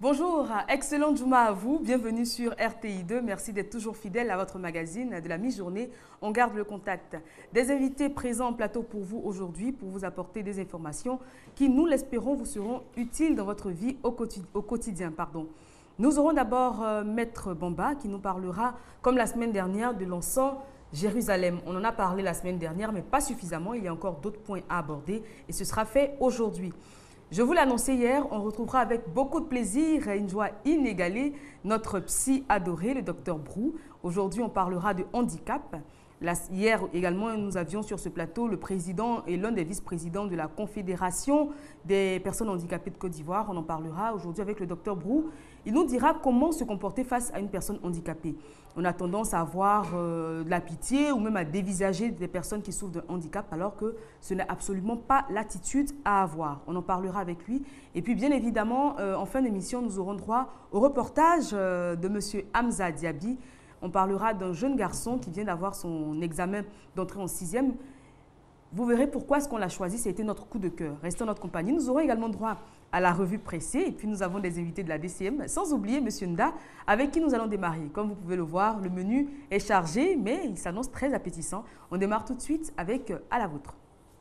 Bonjour, excellent Juma à vous, bienvenue sur RTI2, merci d'être toujours fidèle à votre magazine de la mi-journée, on garde le contact. Des invités présents en plateau pour vous aujourd'hui pour vous apporter des informations qui, nous l'espérons, vous seront utiles dans votre vie au quotidien. Nous aurons d'abord Maître Bamba qui nous parlera, comme la semaine dernière, de l'encens Jérusalem. On en a parlé la semaine dernière, mais pas suffisamment, il y a encore d'autres points à aborder et ce sera fait aujourd'hui. Je vous l'ai annoncé hier, on retrouvera avec beaucoup de plaisir et une joie inégalée notre psy adoré, le docteur Brou. Aujourd'hui, on parlera de handicap. Hier également, nous avions sur ce plateau le président et l'un des vice-présidents de la Confédération des personnes handicapées de Côte d'Ivoire. On en parlera aujourd'hui avec le docteur Brou. Il nous dira comment se comporter face à une personne handicapée. On a tendance à avoir de la pitié ou même à dévisager des personnes qui souffrent d'un handicap alors que ce n'est absolument pas l'attitude à avoir. On en parlera avec lui. Et puis bien évidemment, en fin d'émission, nous aurons droit au reportage de M. Hamza Diaby. On parlera d'un jeune garçon qui vient d'avoir son examen d'entrée en 6e. Vous verrez pourquoi est-ce qu'on l'a choisi, c'était notre coup de cœur. Restez en notre compagnie. Nous aurons également droit à la revue pressée et puis nous avons des invités de la DCM, sans oublier M. Nda, avec qui nous allons démarrer. Comme vous pouvez le voir, le menu est chargé, mais il s'annonce très appétissant. On démarre tout de suite avec À la vôtre.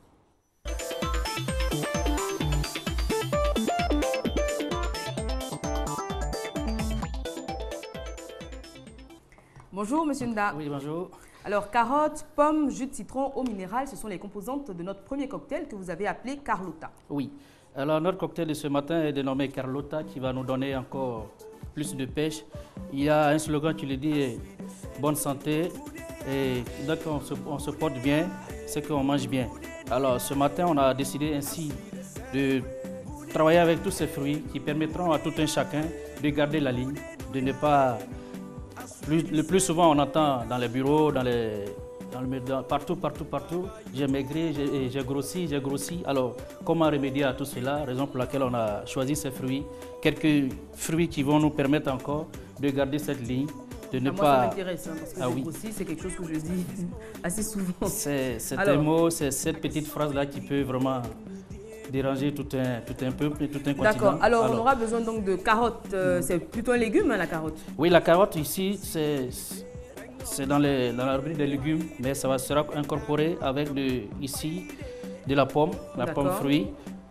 Bonjour, M. Nda. Oui, bonjour. Alors, carottes, pommes, jus de citron, eau minérale, ce sont les composantes de notre premier cocktail que vous avez appelé Carlotta. Oui. Alors, notre cocktail de ce matin est dénommé Carlotta, qui va nous donner encore plus de pêche. Il y a un slogan qui le dit « Bonne santé ». Et dès qu'on se porte bien, c'est qu'on mange bien. Alors, ce matin, on a décidé ainsi de travailler avec tous ces fruits qui permettront à tout un chacun de garder la ligne, de ne pas... Le plus souvent, on entend dans les bureaux, partout, j'ai maigri, j'ai grossi. Alors, comment remédier à tout cela? Raison pour laquelle on a choisi ces fruits. Quelques fruits qui vont nous permettre encore de garder cette ligne, de ne moi, pas... ça m'intéresse, parce que j'ai grossi, c'est quelque chose que je dis assez souvent. C'est un mot, c'est cette petite phrase-là qui peut vraiment... déranger tout un peuple et tout un continent. D'accord. Alors, on aura besoin donc de carottes. C'est plutôt un légume, hein, la carotte? Oui, la carotte ici, c'est dans la rubrique des légumes, mais ça sera incorporé avec ici de la pomme fruit.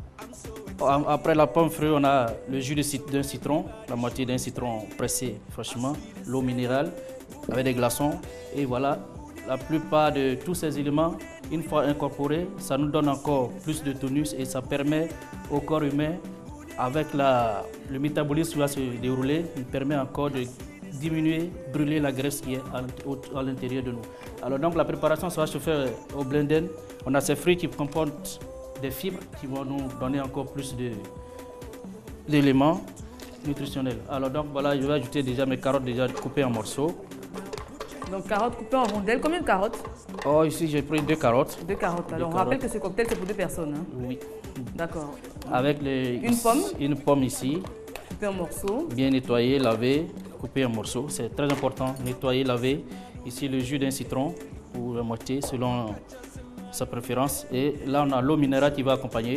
Après la pomme fruit, on a le jus d'un citron, la moitié d'un citron pressé fraîchement, l'eau minérale avec des glaçons. Et voilà, la plupart de tous ces éléments, une fois incorporés, ça nous donne encore plus de tonus et ça permet au corps humain, avec le métabolisme qui va se dérouler, il permet encore de diminuer, brûler la graisse qui est à l'intérieur de nous. Alors donc la préparation, ça va se faire au blender. On a ces fruits qui comportent des fibres qui vont nous donner encore plus d'éléments nutritionnels. Alors donc voilà, je vais ajouter déjà mes carottes déjà coupées en morceaux. Donc carottes coupées en rondelles. Combien de carottes? Oh, ici j'ai pris 2 carottes. 2 carottes. Alors on rappelle que ce cocktail c'est pour 2 personnes. Hein? Oui. D'accord. Avec une pomme. Une pomme ici. Coupée en morceaux. Bien nettoyée, lavée, coupée en morceaux. C'est très important. Nettoyer, laver. Ici le jus d'un citron ou la moitié selon sa préférence. Et là on a l'eau minérale qui va accompagner.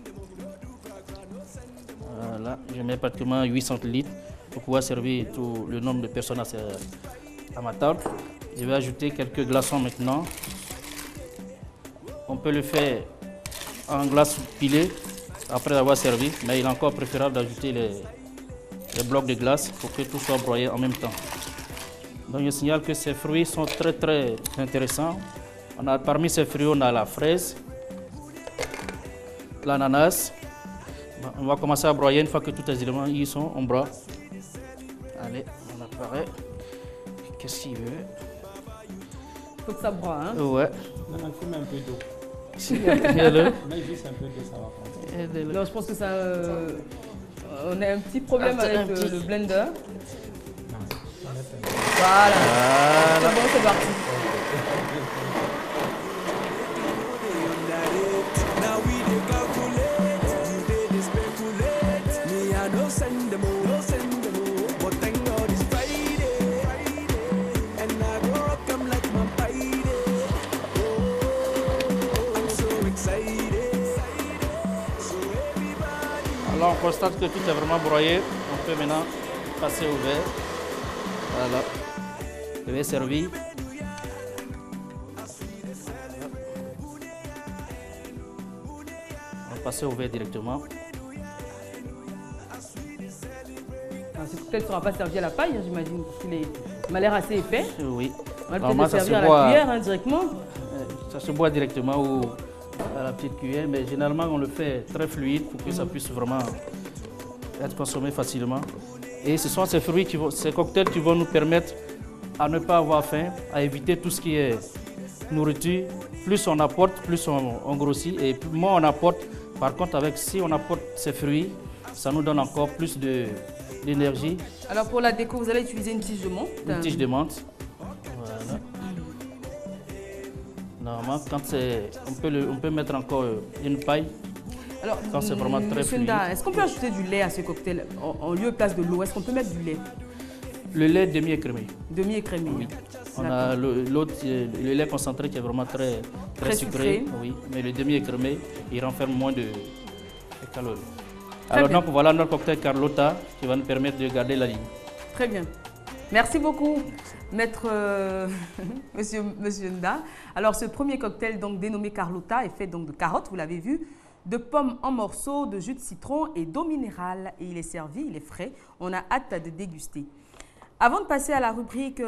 Voilà. Je mets pratiquement 800 litres pour pouvoir servir tout le nombre de personnes à ma table. Je vais ajouter quelques glaçons maintenant. On peut le faire en glace pilée après avoir servi, mais il est encore préférable d'ajouter les blocs de glace pour que tout soit broyé en même temps. Donc je signale que ces fruits sont très très intéressants. Parmi ces fruits, on a la fraise, l'ananas. On va commencer à broyer une fois que tous les éléments y sont, on broie. Allez, on apparaît. Qu'est-ce qu'il veut? Faut que ça broie, hein? Ouais. Non, il faut mettre un peu d'eau. Mais juste un peu d'eau, ça va passer. Non, je pense que ça... on a un petit problème avec le blender. Voilà. C'est bon, c'est parti. Alors on constate que tout est vraiment broyé. On peut maintenant passer au verre. Voilà. Le verre servi. On va passer au verre directement. Ce cocktail ne sera pas servi à la paille, hein, j'imagine, parce qu'il m'a l'air assez épais. Oui. On va peut-être le servir à la cuillère hein, directement. Ça se boit directement à la petite cuillère, mais généralement on le fait très fluide pour que ça puisse vraiment être consommé facilement. Et ce sont ces fruits, ces cocktails qui vont nous permettre à ne pas avoir faim, à éviter tout ce qui est nourriture. Plus on apporte, plus on grossit, et moins on apporte. Par contre, si on apporte ces fruits, ça nous donne encore plus d'énergie. Alors pour la déco, vous allez utiliser une tige de menthe. Une tige de menthe. Voilà. Normalement, quand on peut mettre encore une paille. Alors, quand c'est vraiment très fluide. Est-ce qu'on peut ajouter du lait à ce cocktail en lieu et place de l'eau? Est-ce qu'on peut mettre du lait? Le lait demi-écrémé. Demi-écrémé. Oui. On a le lait concentré qui est vraiment très sucré. Oui. Mais le demi-écrémé, il renferme moins de calories. Alors donc voilà notre cocktail Carlotta qui va nous permettre de garder la ligne. Très bien. Merci beaucoup, maître monsieur Nda. Alors ce premier cocktail donc dénommé Carlotta est fait donc de carottes, vous l'avez vu, de pommes en morceaux, de jus de citron et d'eau minérale. Et il est servi, il est frais. On a hâte de déguster. Avant de passer à la rubrique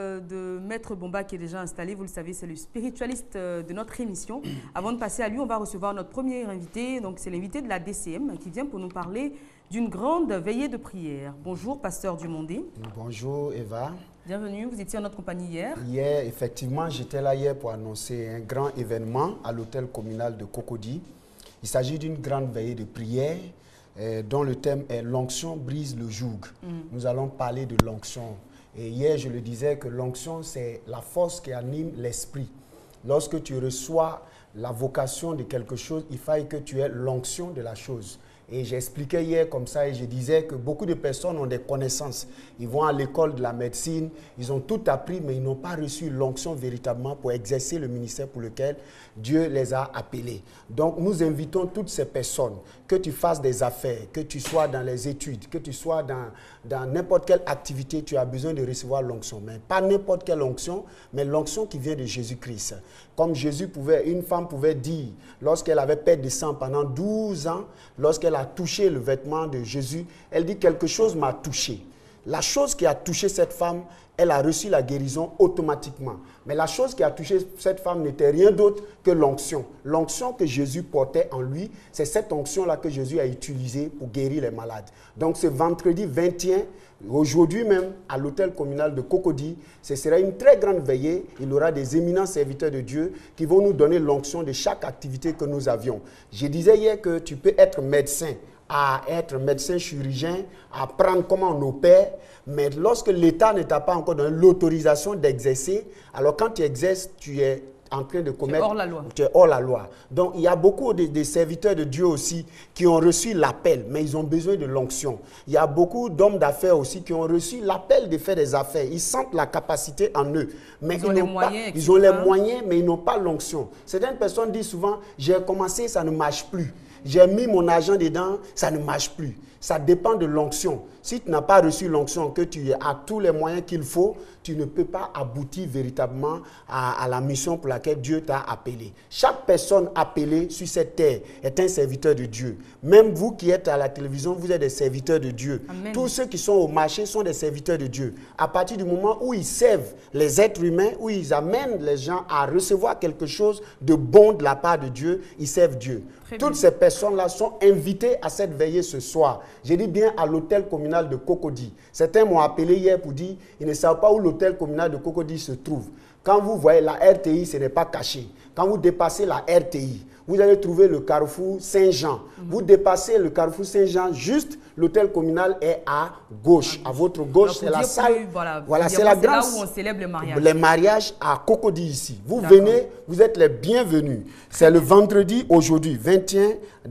de Maître Bomba qui est déjà installé, vous le savez, c'est le spiritualiste de notre émission. Avant de passer à lui, on va recevoir notre premier invité. Donc c'est l'invité de la DCM qui vient pour nous parler d'une grande veillée de prière. Bonjour, pasteur Dumondé. Bonjour, Eva. Bienvenue, vous étiez en notre compagnie hier. Hier, effectivement, j'étais là hier pour annoncer un grand événement à l'hôtel communal de Cocody. Il s'agit d'une grande veillée de prière dont le thème est « L'onction brise le joug ». Nous allons parler de l'onction. Et hier, je le disais que l'onction, c'est la force qui anime l'esprit. Lorsque tu reçois la vocation de quelque chose, il faut que tu aies l'onction de la chose. Et j'expliquais hier comme ça et je disais que beaucoup de personnes ont des connaissances. Ils vont à l'école de la médecine, ils ont tout appris, mais ils n'ont pas reçu l'onction véritablement pour exercer le ministère pour lequel Dieu les a appelés. Donc nous invitons toutes ces personnes, que tu fasses des affaires, que tu sois dans les études, que tu sois dans n'importe quelle activité, tu as besoin de recevoir l'onction. Mais pas n'importe quelle onction, mais l'onction qui vient de Jésus-Christ. Comme une femme pouvait dire, lorsqu'elle avait perdu de sang pendant 12 ans, lorsqu'elle a touché le vêtement de Jésus, elle dit quelque chose m'a touché. La chose qui a touché cette femme, elle a reçu la guérison automatiquement. Mais la chose qui a touché cette femme n'était rien d'autre que l'onction. L'onction que Jésus portait en lui, c'est cette onction-là que Jésus a utilisée pour guérir les malades. Donc ce vendredi 21, aujourd'hui même, à l'hôtel communal de Cocody, ce sera une très grande veillée. Il y aura des éminents serviteurs de Dieu qui vont nous donner l'onction de chaque activité que nous avions. Je disais hier que tu peux être médecin, à être médecin chirurgien, à apprendre comment on opère, mais lorsque l'État ne t'a pas encore donné l'autorisation d'exercer, alors quand tu exerces, tu es en train de commettre... hors la loi. Tu es hors la loi. Donc, il y a beaucoup de serviteurs de Dieu aussi qui ont reçu l'appel, mais ils ont besoin de l'onction. Il y a beaucoup d'hommes d'affaires aussi qui ont reçu l'appel de faire des affaires. Ils sentent la capacité en eux, mais ils ont les moyens, mais ils n'ont pas l'onction. Certaines personnes disent souvent, j'ai commencé, ça ne marche plus. J'ai mis mon argent dedans, ça ne marche plus. Ça dépend de l'onction. Si tu n'as pas reçu l'onction, que tu as tous les moyens qu'il faut, tu ne peux pas aboutir véritablement à la mission pour laquelle Dieu t'a appelé. Chaque personne appelée sur cette terre est un serviteur de Dieu. Même vous qui êtes à la télévision, vous êtes des serviteurs de Dieu. Amen. Tous ceux qui sont au marché sont des serviteurs de Dieu. À partir du moment où ils servent les êtres humains, où ils amènent les gens à recevoir quelque chose de bon de la part de Dieu, ils servent Dieu. Toutes ces personnes-là sont invitées à cette veillée ce soir. J'ai dit bien à l'hôtel communal de Cocody. Certains m'ont appelé hier pour dire qu'ils ne savent pas où l'hôtel communal de Cocody se trouve. Quand vous voyez la RTI, ce n'est pas caché. Quand vous dépassez la RTI, vous allez trouver le carrefour Saint-Jean. Vous dépassez le carrefour Saint-Jean, juste l'hôtel communal est à gauche. À votre gauche, c'est la salle. Voilà, c'est la grande. C'est là où on célèbre les mariages. Les mariages à Cocody ici. Vous venez, vous êtes les bienvenus. C'est le vendredi aujourd'hui, 21,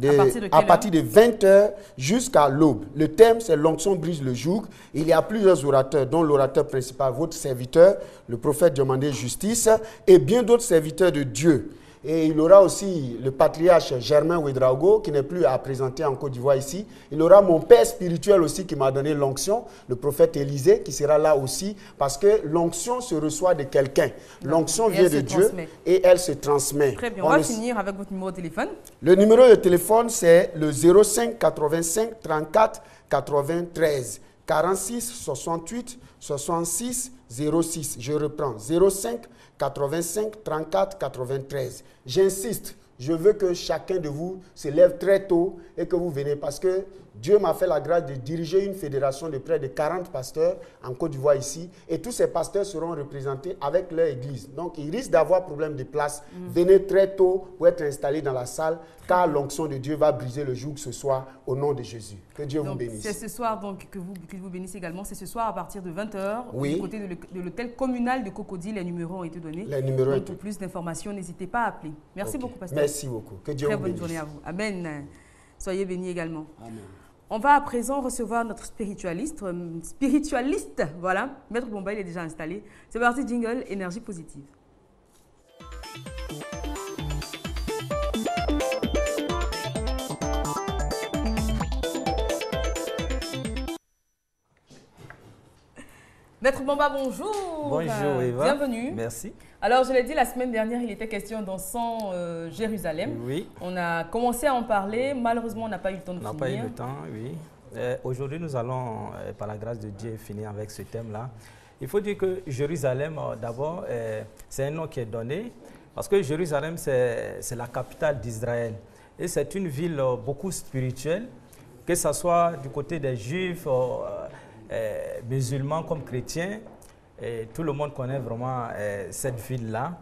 à partir de 20h jusqu'à l'aube. Le thème, c'est l'onction brise le joug. Il y a plusieurs orateurs, dont l'orateur principal, votre serviteur, le prophète Diomandé Justice, et bien d'autres serviteurs de Dieu. Et il aura aussi le patriarche Germain Ouedraogo, qui n'est plus à présenter en Côte d'Ivoire ici. Il aura mon père spirituel aussi qui m'a donné l'onction, le prophète Élisée, qui sera là aussi, parce que l'onction se reçoit de quelqu'un. L'onction vient de Dieu et elle se transmet. Très bien, on va finir avec votre numéro de téléphone. Le numéro de téléphone, c'est le 05 85 34 93 46 68 66 06. Je reprends, 05 85 34 93. J'insiste, je veux que chacun de vous se lève très tôt et que vous venez parce que Dieu m'a fait la grâce de diriger une fédération de près de 40 pasteurs en Côte d'Ivoire ici et tous ces pasteurs seront représentés avec leur église. Donc, il risque d'avoir problème de place. Venez très tôt pour être installés dans la salle car l'onction de Dieu va briser le joug ce soir au nom de Jésus. Que Dieu vous bénisse. C'est ce soir donc que vous bénisse également. C'est ce soir à partir de 20h du côté de l'hôtel communal de Cocody. Les numéros ont été donnés. Les numéros donc, pour plus d'informations, n'hésitez pas à appeler. Merci beaucoup, pasteur. Merci beaucoup. Que Dieu vous bénisse. Très bonne journée à vous. Amen. Soyez bénis également. Amen. On va à présent recevoir notre spiritualiste, voilà. Maître Bomba, il est déjà installé. C'est parti, jingle, énergie positive. Maître Bomba, bonjour. Bonjour Eva. Bienvenue. Merci. Alors, je l'ai dit la semaine dernière, il était question d'encens Jérusalem. Oui. On a commencé à en parler. Malheureusement, on n'a pas eu le temps de finir. On n'a pas eu le temps, oui. Aujourd'hui, nous allons, par la grâce de Dieu, finir avec ce thème-là. Il faut dire que Jérusalem, d'abord, c'est un nom qui est donné parce que Jérusalem, c'est la capitale d'Israël. Et c'est une ville beaucoup spirituelle, que ce soit du côté des Juifs, musulmans comme chrétiens. Et tout le monde connaît vraiment cette ville-là,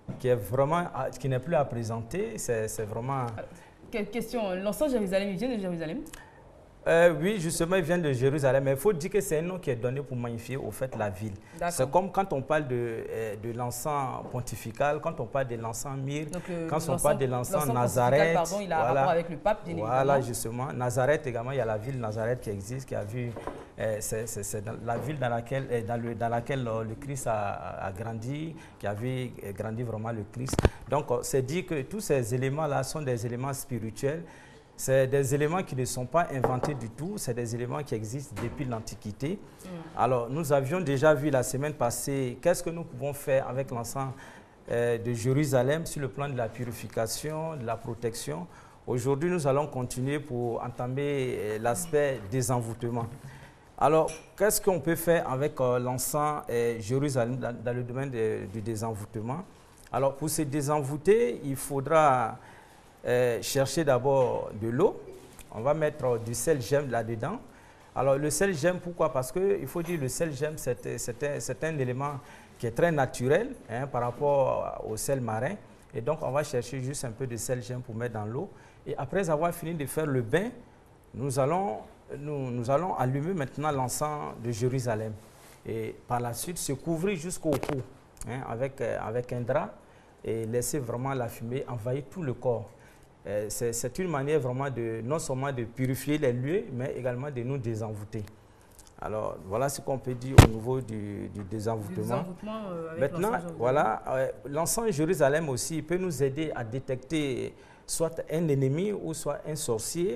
qui n'est plus à présenter. C'est vraiment... Quelle question, l'encens Jérusalem, il vient de Jérusalem? Oui, justement, il vient de Jérusalem. Mais il faut dire que c'est un nom qui est donné pour magnifier au fait la ville. C'est comme quand on parle de l'encens pontifical, quand on parle de l'encens myrrhe, quand on parle de l'encens Nazareth. Pardon, il a un rapport avec le pape, bien évidemment. Voilà, justement. Nazareth également, il y a la ville Nazareth qui existe, qui a vu... c'est la ville dans laquelle le Christ a grandi, qui a vu grandir vraiment le Christ. Donc, c'est dit que tous ces éléments-là sont des éléments spirituels. C'est des éléments qui ne sont pas inventés du tout, c'est des éléments qui existent depuis l'Antiquité. Alors, nous avions déjà vu la semaine passée qu'est-ce que nous pouvons faire avec l'encens de Jérusalem sur le plan de la purification, de la protection. Aujourd'hui, nous allons continuer pour entamer l'aspect des envoûtements. Alors, qu'est-ce qu'on peut faire avec l'encens Jérusalem dans le domaine du désenvoûtement? Alors, pour se désenvoûter, il faudra chercher d'abord de l'eau. On va mettre du sel gemme là-dedans. Alors, le sel gemme, pourquoi? Parce qu'il faut dire que le sel gemme, c'est un élément qui est très naturel par rapport au sel marin. Et donc, on va chercher juste un peu de sel gemme pour mettre dans l'eau. Et après avoir fini de faire le bain, nous allons allumer maintenant l'encens de Jérusalem. Et par la suite, se couvrir jusqu'au cou avec un drap et laisser vraiment la fumée envahir tout le corps. C'est une manière vraiment non seulement de purifier les lieux, mais également de nous désenvoûter. Alors, voilà ce qu'on peut dire au niveau du désenvoûtement. Maintenant, voilà, l'encens Jérusalem aussi peut nous aider à détecter soit un ennemi ou soit un sorcier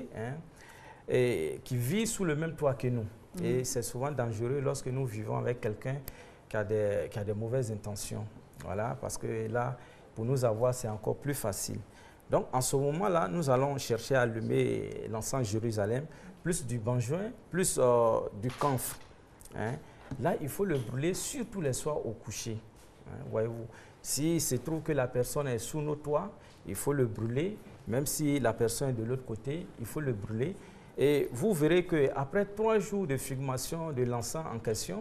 qui vit sous le même toit que nous. Et c'est souvent dangereux lorsque nous vivons avec quelqu'un qui a des mauvaises intentions. Voilà, parce que là, pour nous avoir, c'est encore plus facile. Donc, en ce moment-là, nous allons chercher à allumer l'encens Jérusalem, plus du benjoin, plus du camphre. Là, il faut le brûler surtout les soirs au coucher. Voyez-vous, s'il se trouve que la personne est sous nos toits, il faut le brûler. Même si la personne est de l'autre côté, il faut le brûler. Et vous verrez qu'après 3 jours de fumigation de l'encens en question,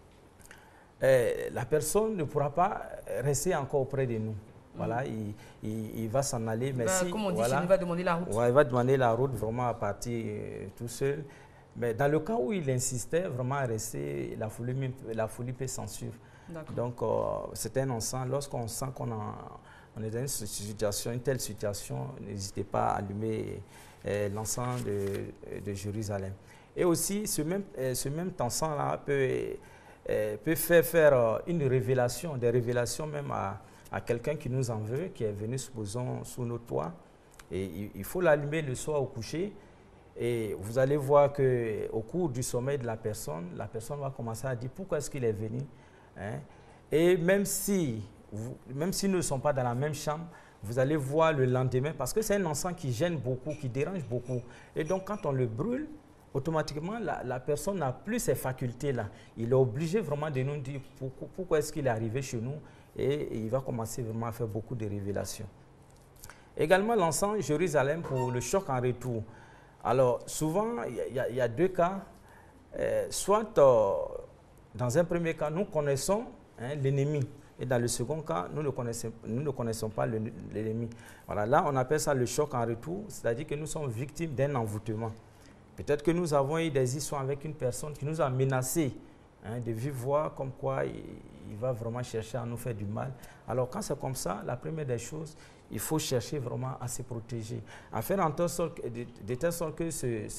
la personne ne pourra pas rester encore auprès de nous. Voilà, il va s'en aller. Mais comme on dit, il va demander la route. Ouais, il va demander la route vraiment à partir tout seul. Mais dans le cas où il insistait vraiment à rester, la folie peut s'en suivre. Donc, c'est un encens. Lorsqu'on sent qu'on est dans une telle situation, n'hésitez pas à allumer l'encens de Jérusalem. Et aussi, ce même encens-là peut faire une révélation, des révélations même à quelqu'un qui nous en veut, qui est venu, supposons, sous nos toits. Et il faut l'allumer le soir au coucher. Et vous allez voir qu'au cours du sommeil de la personne va commencer à dire pourquoi est-ce qu'il est venu. Hein? Et même si nous ne sommes pas dans la même chambre, vous allez voir le lendemain, parce que c'est un encens qui gêne beaucoup, qui dérange beaucoup. Et donc, quand on le brûle, automatiquement, la personne n'a plus ces facultés-là. Il est obligé vraiment de nous dire pourquoi est-ce qu'il est arrivé chez nous, et il va commencer vraiment à faire beaucoup de révélations. Également, l'encens Jérusalem pour le choc en retour. Alors, souvent, il y a deux cas. Soit, dans un premier cas, nous connaissons l'ennemi. Et dans le second cas, nous ne connaissons pas l'ennemi. Voilà, là, on appelle ça le choc en retour, c'est-à-dire que nous sommes victimes d'un envoûtement. Peut-être que nous avons eu des histoires avec une personne qui nous a menacés de vive voix, comme quoi il va vraiment chercher à nous faire du mal. Alors, quand c'est comme ça, la première des choses, il faut chercher vraiment à se protéger, à faire en de telle sorte que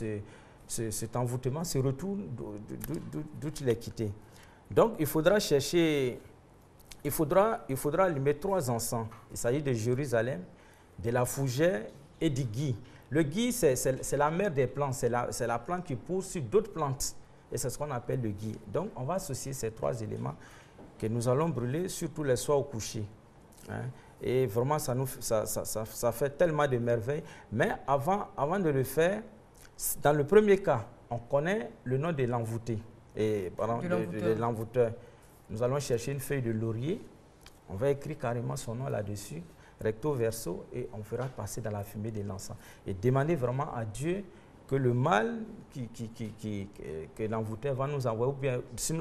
cet envoûtement se retourne d'où il est quitté. Donc, il faudra chercher... Il faudra allumer 3 encens. Il s'agit de Jérusalem, de la fougère et du gui. Le gui, c'est la mère des plantes. C'est la plante qui pousse sur d'autres plantes. Et c'est ce qu'on appelle le gui. Donc, on va associer ces 3 éléments que nous allons brûler, surtout les soirs au coucher. Hein? Et vraiment, ça fait tellement de merveilles. Mais avant de le faire, dans le premier cas, on connaît le nom de l'envoûté. De l'envoûteur. Nous allons chercher une feuille de laurier, on va écrire carrément son nom là-dessus, recto verso, et on fera passer dans la fumée de l'encens. Et demander vraiment à Dieu que le mal que l'envoûteur va nous envoyer, ou bien si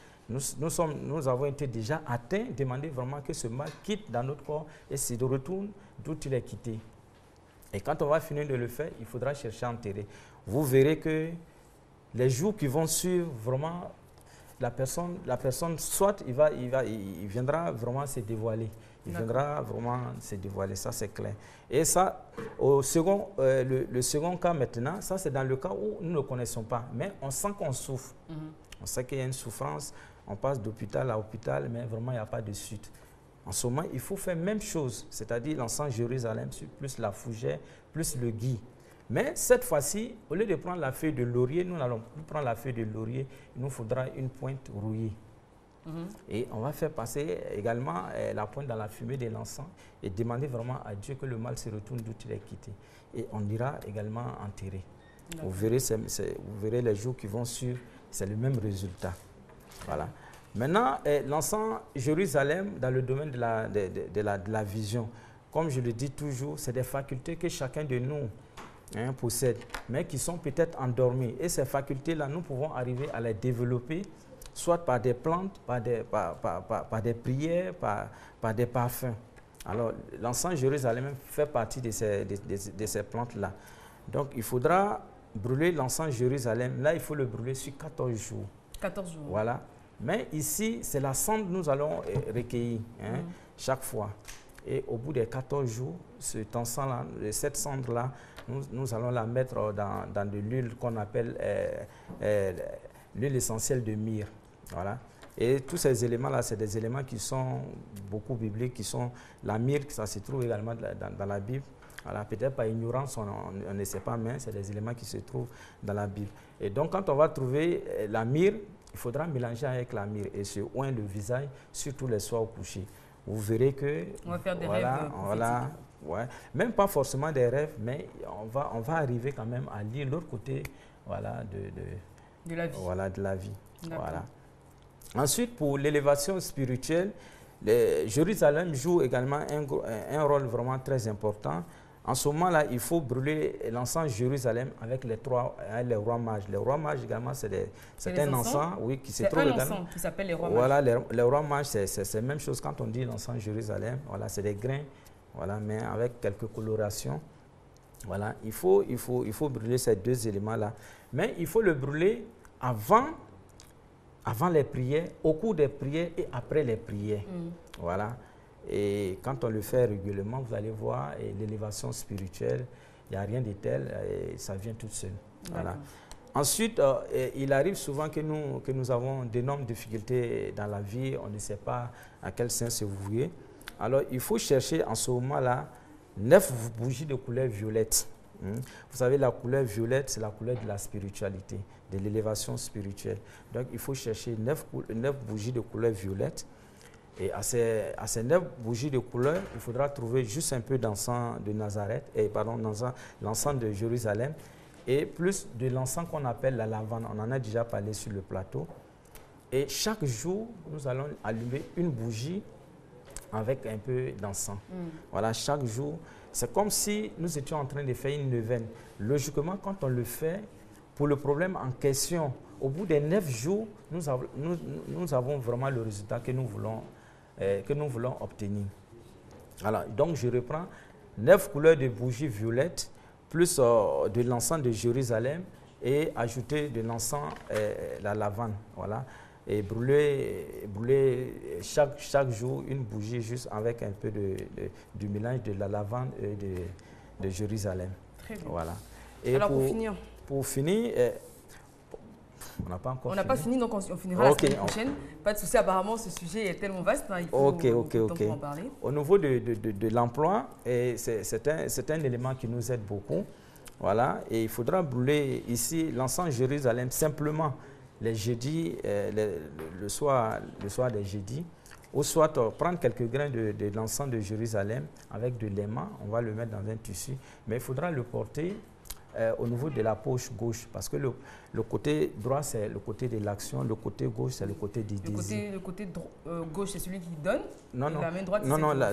nous avons été déjà atteints, demander vraiment que ce mal quitte dans notre corps et se retourne d'où il est quitté. Et quand on va finir de le faire, il faudra chercher à enterrer. Vous verrez que les jours qui vont suivre, vraiment, la personne, soit il viendra vraiment se dévoiler. Il viendra vraiment se dévoiler, ça c'est clair. Et ça, le second cas maintenant, ça c'est dans le cas où nous ne connaissons pas, mais on sent qu'on souffre. On sait qu'il y a une souffrance, on passe d'hôpital à hôpital, mais vraiment il n'y a pas de suite. En ce moment, il faut faire la même chose, c'est-à-dire l'encens Jérusalem, plus la fougère, plus le gui. Mais cette fois-ci, au lieu de prendre la feuille de laurier, nous n'allons plus prendre la feuille de laurier, il nous faudra une pointe rouillée. Et on va faire passer également la pointe dans la fumée de l'encens et demander vraiment à Dieu que le mal se retourne d'où il est quitté. Et on ira également enterrer. Vous verrez les jours qui vont suivre, c'est le même résultat. Voilà. Maintenant, l'encens Jérusalem dans le domaine de la vision. Comme je le dis toujours, c'est des facultés que chacun de nous possède, mais qui sont peut-être endormis. Et ces facultés-là, nous pouvons arriver à les développer, soit par des plantes, par des prières, par des parfums. Alors, l'encens Jérusalem fait partie de ces plantes-là. Donc, il faudra brûler l'encens Jérusalem. Là, il faut le brûler sur 14 jours. 14 jours. Voilà. Mais ici, c'est la cendre que nous allons recueillir chaque fois. Et au bout des 14 jours, cet encens-là, cette cendre-là, nous allons la mettre dans de l'huile qu'on appelle l'huile essentielle de myrrhe. Voilà. Et tous ces éléments-là, c'est des éléments qui sont beaucoup bibliques, qui sont la myrrhe, ça se trouve également dans la Bible. Voilà, peut-être par ignorance, on ne sait pas, mais c'est des éléments qui se trouvent dans la Bible. Et donc, quand on va trouver la myrrhe, il faudra mélanger avec la myrrhe et se oindre le visage, surtout les soirs au coucher. Vous verrez que... On va faire des rêves. Voilà, ouais. Même pas forcément des rêves, mais on va arriver quand même à lire l'autre côté voilà, de la vie. Voilà, de la vie. Voilà. Ensuite, pour l'élévation spirituelle, Jérusalem joue également un rôle vraiment très important. En ce moment-là, il faut brûler l'encens Jérusalem avec les rois mages. Les rois mages également, c'est un encens qui se trouve également. C'est un encens qui s'appelle les rois mages. Voilà, les rois mages, c'est la même chose quand on dit l'encens Jérusalem. Voilà, c'est des grains, voilà, mais avec quelques colorations. Voilà, il faut brûler ces 2 éléments-là. Mais il faut le brûler avant les prières, au cours des prières et après les prières. Voilà. Et quand on le fait régulièrement, vous allez voir l'élévation spirituelle, il n'y a rien de tel, et ça vient tout seul. Voilà. Ensuite, il arrive souvent que nous avons d'énormes difficultés dans la vie, on ne sait pas à quel sens se vouer. Alors, il faut chercher en ce moment-là 9 bougies de couleur violette. Vous savez, la couleur violette, c'est la couleur de la spiritualité, de l'élévation spirituelle. Donc, il faut chercher 9 bougies de couleur violette. Et à ces 9 bougies de couleur, il faudra trouver juste un peu d'encens de Nazareth, l'encens de Jérusalem, et plus de l'encens qu'on appelle la lavande. On en a déjà parlé sur le plateau. Et chaque jour, nous allons allumer une bougie avec un peu d'encens. Voilà, chaque jour. C'est comme si nous étions en train de faire une neuvaine. Logiquement, quand on le fait, pour le problème en question, au bout des 9 jours, nous avons vraiment le résultat que nous voulons obtenir. Alors, donc, je reprends 9 couleurs de bougies violettes, plus de l'encens de Jérusalem et ajouter de l'encens, la lavande. Voilà. Et brûler chaque jour une bougie juste avec un peu du mélange de la lavande et de Jérusalem. Très bien. Voilà. Et alors pour finir, on n'a pas encore fini. On n'a pas fini, donc on finira la semaine prochaine. Pas de souci, apparemment ce sujet est tellement vaste, hein, il faut en parler. Au niveau de l'emploi, c'est un élément qui nous aide beaucoup. Voilà. Et il faudra brûler ici l'encens Jérusalem simplement les jeudis, le soir des jeudis, ou soit prendre quelques grains de l'encens de Jérusalem avec de l'aimant, on va le mettre dans un tissu, mais il faudra le porter au niveau de la poche gauche, parce que le côté droit, c'est le côté de l'action, le côté gauche, c'est le côté du désir. Le côté gauche, c'est celui qui donne, non, non. La main droite,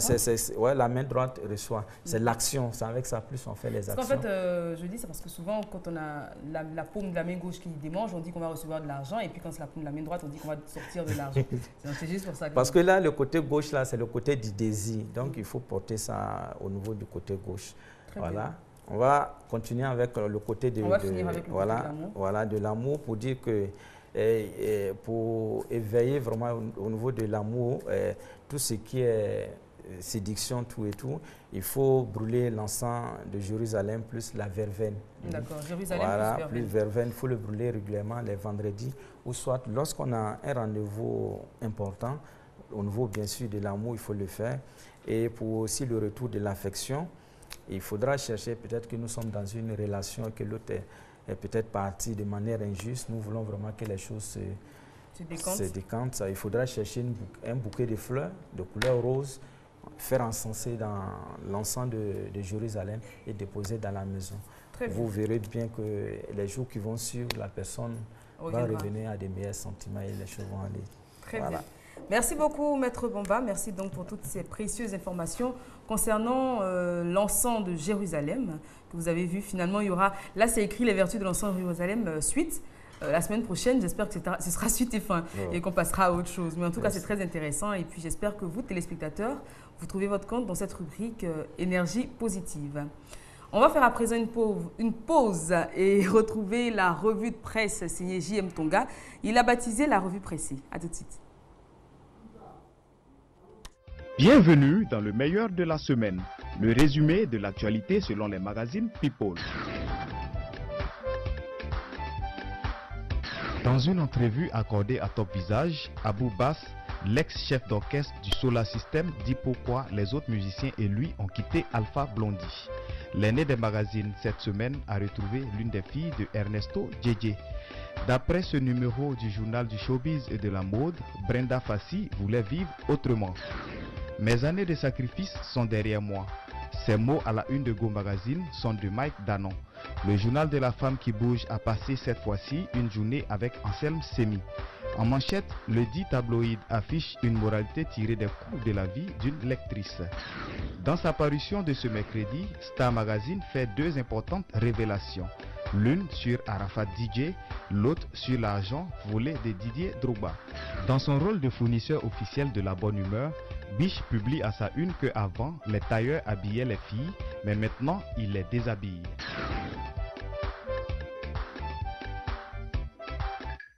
la main droite reçoit. C'est l'action, c'est avec ça plus on fait les actions. En fait, je dis ça parce que souvent, quand on a la paume de la main gauche qui démange, on dit qu'on va recevoir de l'argent, et puis quand c'est la paume de la main droite, on dit qu'on va sortir de l'argent. C'est juste pour ça. Parce que là, le côté gauche, là, c'est le côté du désir. Donc, il faut porter ça au niveau du côté gauche. Très voilà. Bien. On va continuer avec le côté de l'amour. Voilà, de l'amour pour dire que pour éveiller vraiment au niveau de l'amour, tout ce qui est séduction, tout et tout, il faut brûler l'encens de Jérusalem plus la verveine. D'accord, Jérusalem plus verveine. Il faut le brûler régulièrement les vendredis, ou soit lorsqu'on a un rendez-vous important, au niveau bien sûr de l'amour, il faut le faire. Et pour aussi le retour de l'affection, il faudra chercher, peut-être que nous sommes dans une relation, que l'autre est peut-être parti de manière injuste. Nous voulons vraiment que les choses se décantent. Il faudra chercher un bouquet de fleurs de couleur rose, faire encenser dans l'encens de Jérusalem et déposer dans la maison. Vous verrez bien que les jours qui vont suivre, la personne va revenir à des meilleurs sentiments et les choses vont aller. Très bien. Merci beaucoup, Maître Bomba. Merci donc pour toutes ces précieuses informations concernant l'encens de Jérusalem que vous avez vu. Finalement, il y aura, là c'est écrit les vertus de l'encens de Jérusalem suite. La semaine prochaine, j'espère que ce sera suite et fin et qu'on passera à autre chose. Mais en tout cas, c'est très intéressant. Et puis, j'espère que vous, téléspectateurs, vous trouvez votre compte dans cette rubrique énergie positive. On va faire à présent une pause et retrouver la revue de presse signée J.M. Tonga. Il a baptisé la revue pressée. À tout de suite. Bienvenue dans le meilleur de la semaine, le résumé de l'actualité selon les magazines People. Dans une entrevue accordée à Top Visage, Abou Bass, l'ex-chef d'orchestre du Solar System, dit pourquoi les autres musiciens et lui ont quitté Alpha Blondy. L'aîné des magazines cette semaine a retrouvé l'une des filles de Ernesto JJ. D'après ce numéro du journal du showbiz et de la mode, Brenda Fassi voulait vivre autrement. Mes années de sacrifice sont derrière moi. Ces mots à la une de Go Magazine sont de Mike Danon. Le journal de la femme qui bouge a passé cette fois-ci une journée avec Anselme Semi. En manchette, le dit tabloïd affiche une moralité tirée des coups de la vie d'une lectrice. Dans sa parution de ce mercredi, Star Magazine fait deux importantes révélations. L'une sur Arafat DJ, l'autre sur l'argent volé de Didier Drogba. Dans son rôle de fournisseur officiel de la bonne humeur, Biche publie à sa une qu'avant, les tailleurs habillaient les filles, mais maintenant, il les déshabille.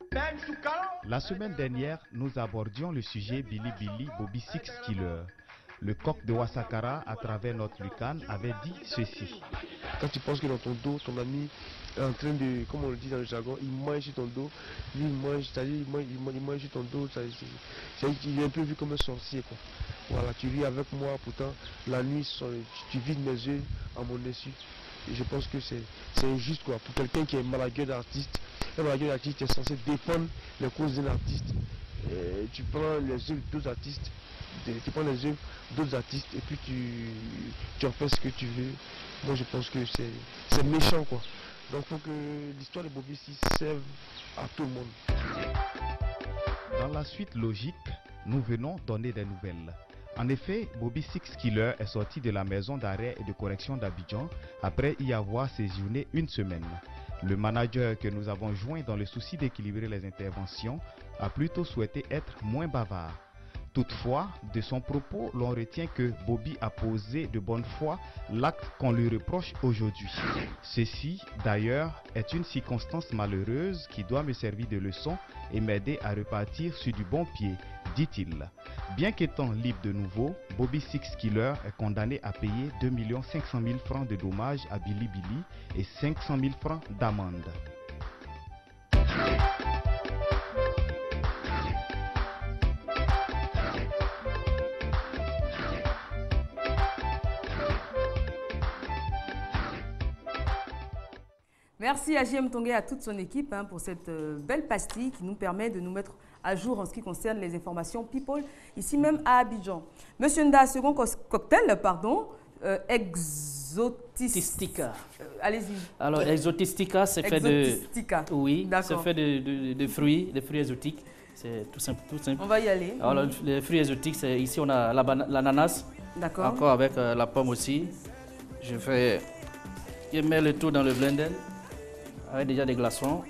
La semaine dernière, nous abordions le sujet Billy Billy Bobby Six Killer. le coq de Wasakara, à travers notre Lucan, avait dit ceci. Quand tu penses que dans ton dos, ton ami est en train de, comme on le dit dans le jargon, il mange sur ton dos, lui il mange, c'est-à-dire il mange sur ton dos, il est un peu vu comme un sorcier, quoi. Voilà, tu ris avec moi, pourtant la nuit, tu vides mes yeux à mon insu. Et je pense que c'est injuste, quoi. Pour quelqu'un qui est malagueur d'artiste, un malagueur d'artiste est censé défendre les causes d'un artiste. Tu prends les œuvres d'autres artistes, et puis tu en fais ce que tu veux. Moi je pense que c'est méchant, quoi. Donc il faut que l'histoire de Bobby Six serve à tout le monde. Dans la suite logique, nous venons donner des nouvelles. En effet, Bobby Six Killer est sorti de la maison d'arrêt et de correction d'Abidjan après y avoir séjourné une semaine. Le manager que nous avons joint dans le souci d'équilibrer les interventions a plutôt souhaité être moins bavard. Toutefois, de son propos, l'on retient que Bobby a posé de bonne foi l'acte qu'on lui reproche aujourd'hui. Ceci, d'ailleurs, est une circonstance malheureuse qui doit me servir de leçon et m'aider à repartir sur du bon pied, dit-il. Bien qu'étant libre de nouveau, Bobby Six Killer est condamné à payer 2 500 000 francs de dommages à Billy Billy et 500 000 francs d'amende. Merci à JM Tongué et à toute son équipe pour cette belle pastille qui nous permet de nous mettre à jour en ce qui concerne les informations people, ici même à Abidjan. Monsieur Nda, second cocktail, Exotistica. Allez-y. Alors, Exotistica, c'est fait de... Oui, c'est fait de fruits exotiques. C'est tout simple, tout simple. On va y aller. Alors, les fruits exotiques, ici on a l'ananas. D'accord. Encore avec la pomme aussi. Je mets le tout dans le blender. Avec déjà des glaçons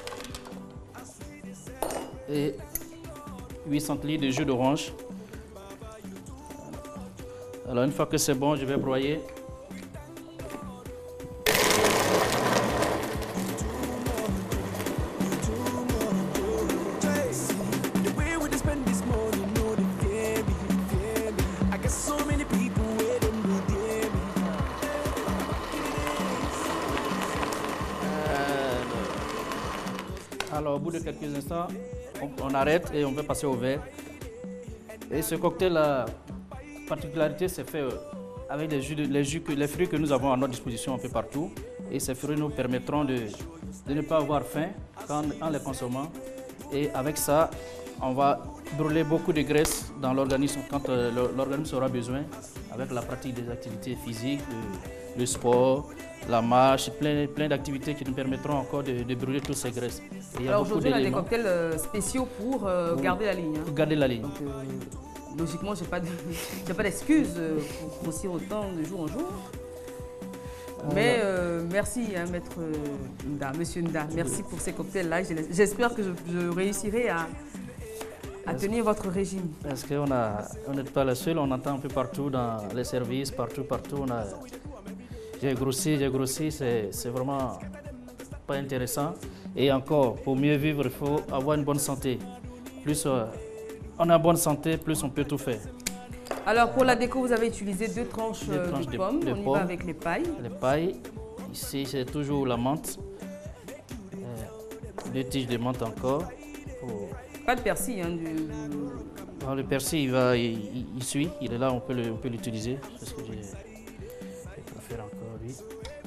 et 800 litres de jus d'orange. Alors une fois que c'est bon, je vais broyer. Alors au bout de quelques instants, on arrête et on va passer au verre. Et ce cocktail, la particularité, c'est fait avec les fruits que nous avons à notre disposition un peu partout. Et ces fruits nous permettront de ne pas avoir faim en les consommant. Et avec ça, on va brûler beaucoup de graisse dans l'organisme quand l'organisme aura besoin, avec la pratique des activités physiques, le sport, la marche, plein d'activités qui nous permettront encore de brûler toutes ces graisses. Alors aujourd'hui, on a des cocktails spéciaux pour garder la ligne. Pour garder la ligne. Donc, logiquement, je n'ai pas d'excuse pour grossir autant de jour en jour. Mais merci, Maître Nda, Monsieur Nda, merci pour ces cocktails-là. J'espère que je réussirai à tenir votre régime. Parce qu'on n'est pas la seule, on entend un peu partout dans les services, partout. J'ai grossi, c'est vraiment pas intéressant. Et encore, pour mieux vivre, il faut avoir une bonne santé. Plus on a bonne santé, plus on peut tout faire. Alors pour la déco, vous avez utilisé deux tranches de pommes. On y va avec les pailles. Les pailles. Ici, c'est toujours la menthe. 2 tiges de menthe encore. Pas de persil. Non, le persil, il suit. Il est là, on peut l'utiliser. C'est ce que je vais faire encore, lui.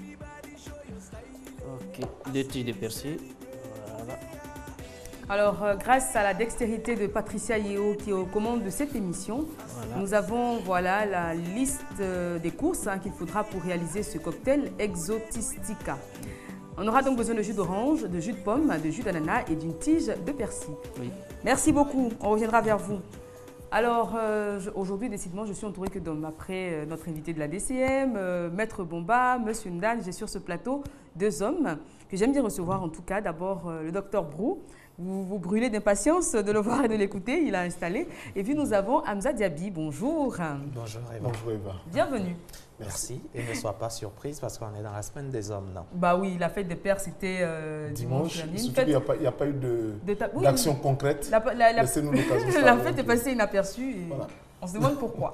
Ok, 2 tiges de persil. Voilà. Alors, grâce à la dextérité de Patricia Yeo qui est aux commandes de cette émission, nous avons la liste des courses qu'il faudra pour réaliser ce cocktail Exotistica. On aura donc besoin de jus d'orange, de jus de pomme, de jus d'ananas et d'une tige de persil. Oui. Merci beaucoup, on reviendra vers vous. Alors, aujourd'hui, décidément, je suis entourée que d'hommes. Après notre invité de la DCM, Maître Bomba, Monsieur Ndan, j'ai sur ce plateau 2 hommes que j'aime bien recevoir en tout cas. D'abord, le docteur Brou. Vous brûlez d'impatience de le voir et de l'écouter, il a installé. Et puis nous avons Hamza Diaby, bonjour. Bonjour Eva. Bonjour Eva. Bienvenue. Merci. Et ne sois pas surprise parce qu'on est dans la semaine des hommes, non? Bah oui, la fête des pères, c'était dimanche dernier. Surtout qu'il n'y a pas eu d'action concrète. Laissez-nous l'occasion. La fête est passée inaperçue. Et... Voilà. On se demande pourquoi.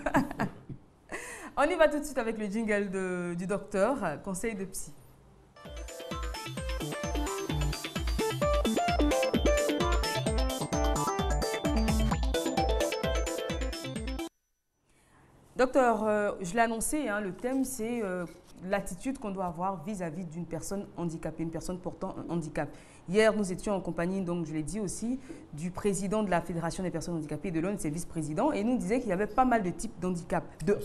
On y va tout de suite avec le jingle du docteur, conseil de psy. Docteur, je l'ai annoncé, hein, le thème c'est l'attitude qu'on doit avoir vis-à-vis d'une personne handicapée, une personne portant un handicap. Hier, nous étions en compagnie, donc je l'ai dit aussi, du président de la Fédération des personnes handicapées, de l'un de ses vice-présidents, et il nous disait qu'il y avait pas mal de types d'handicap,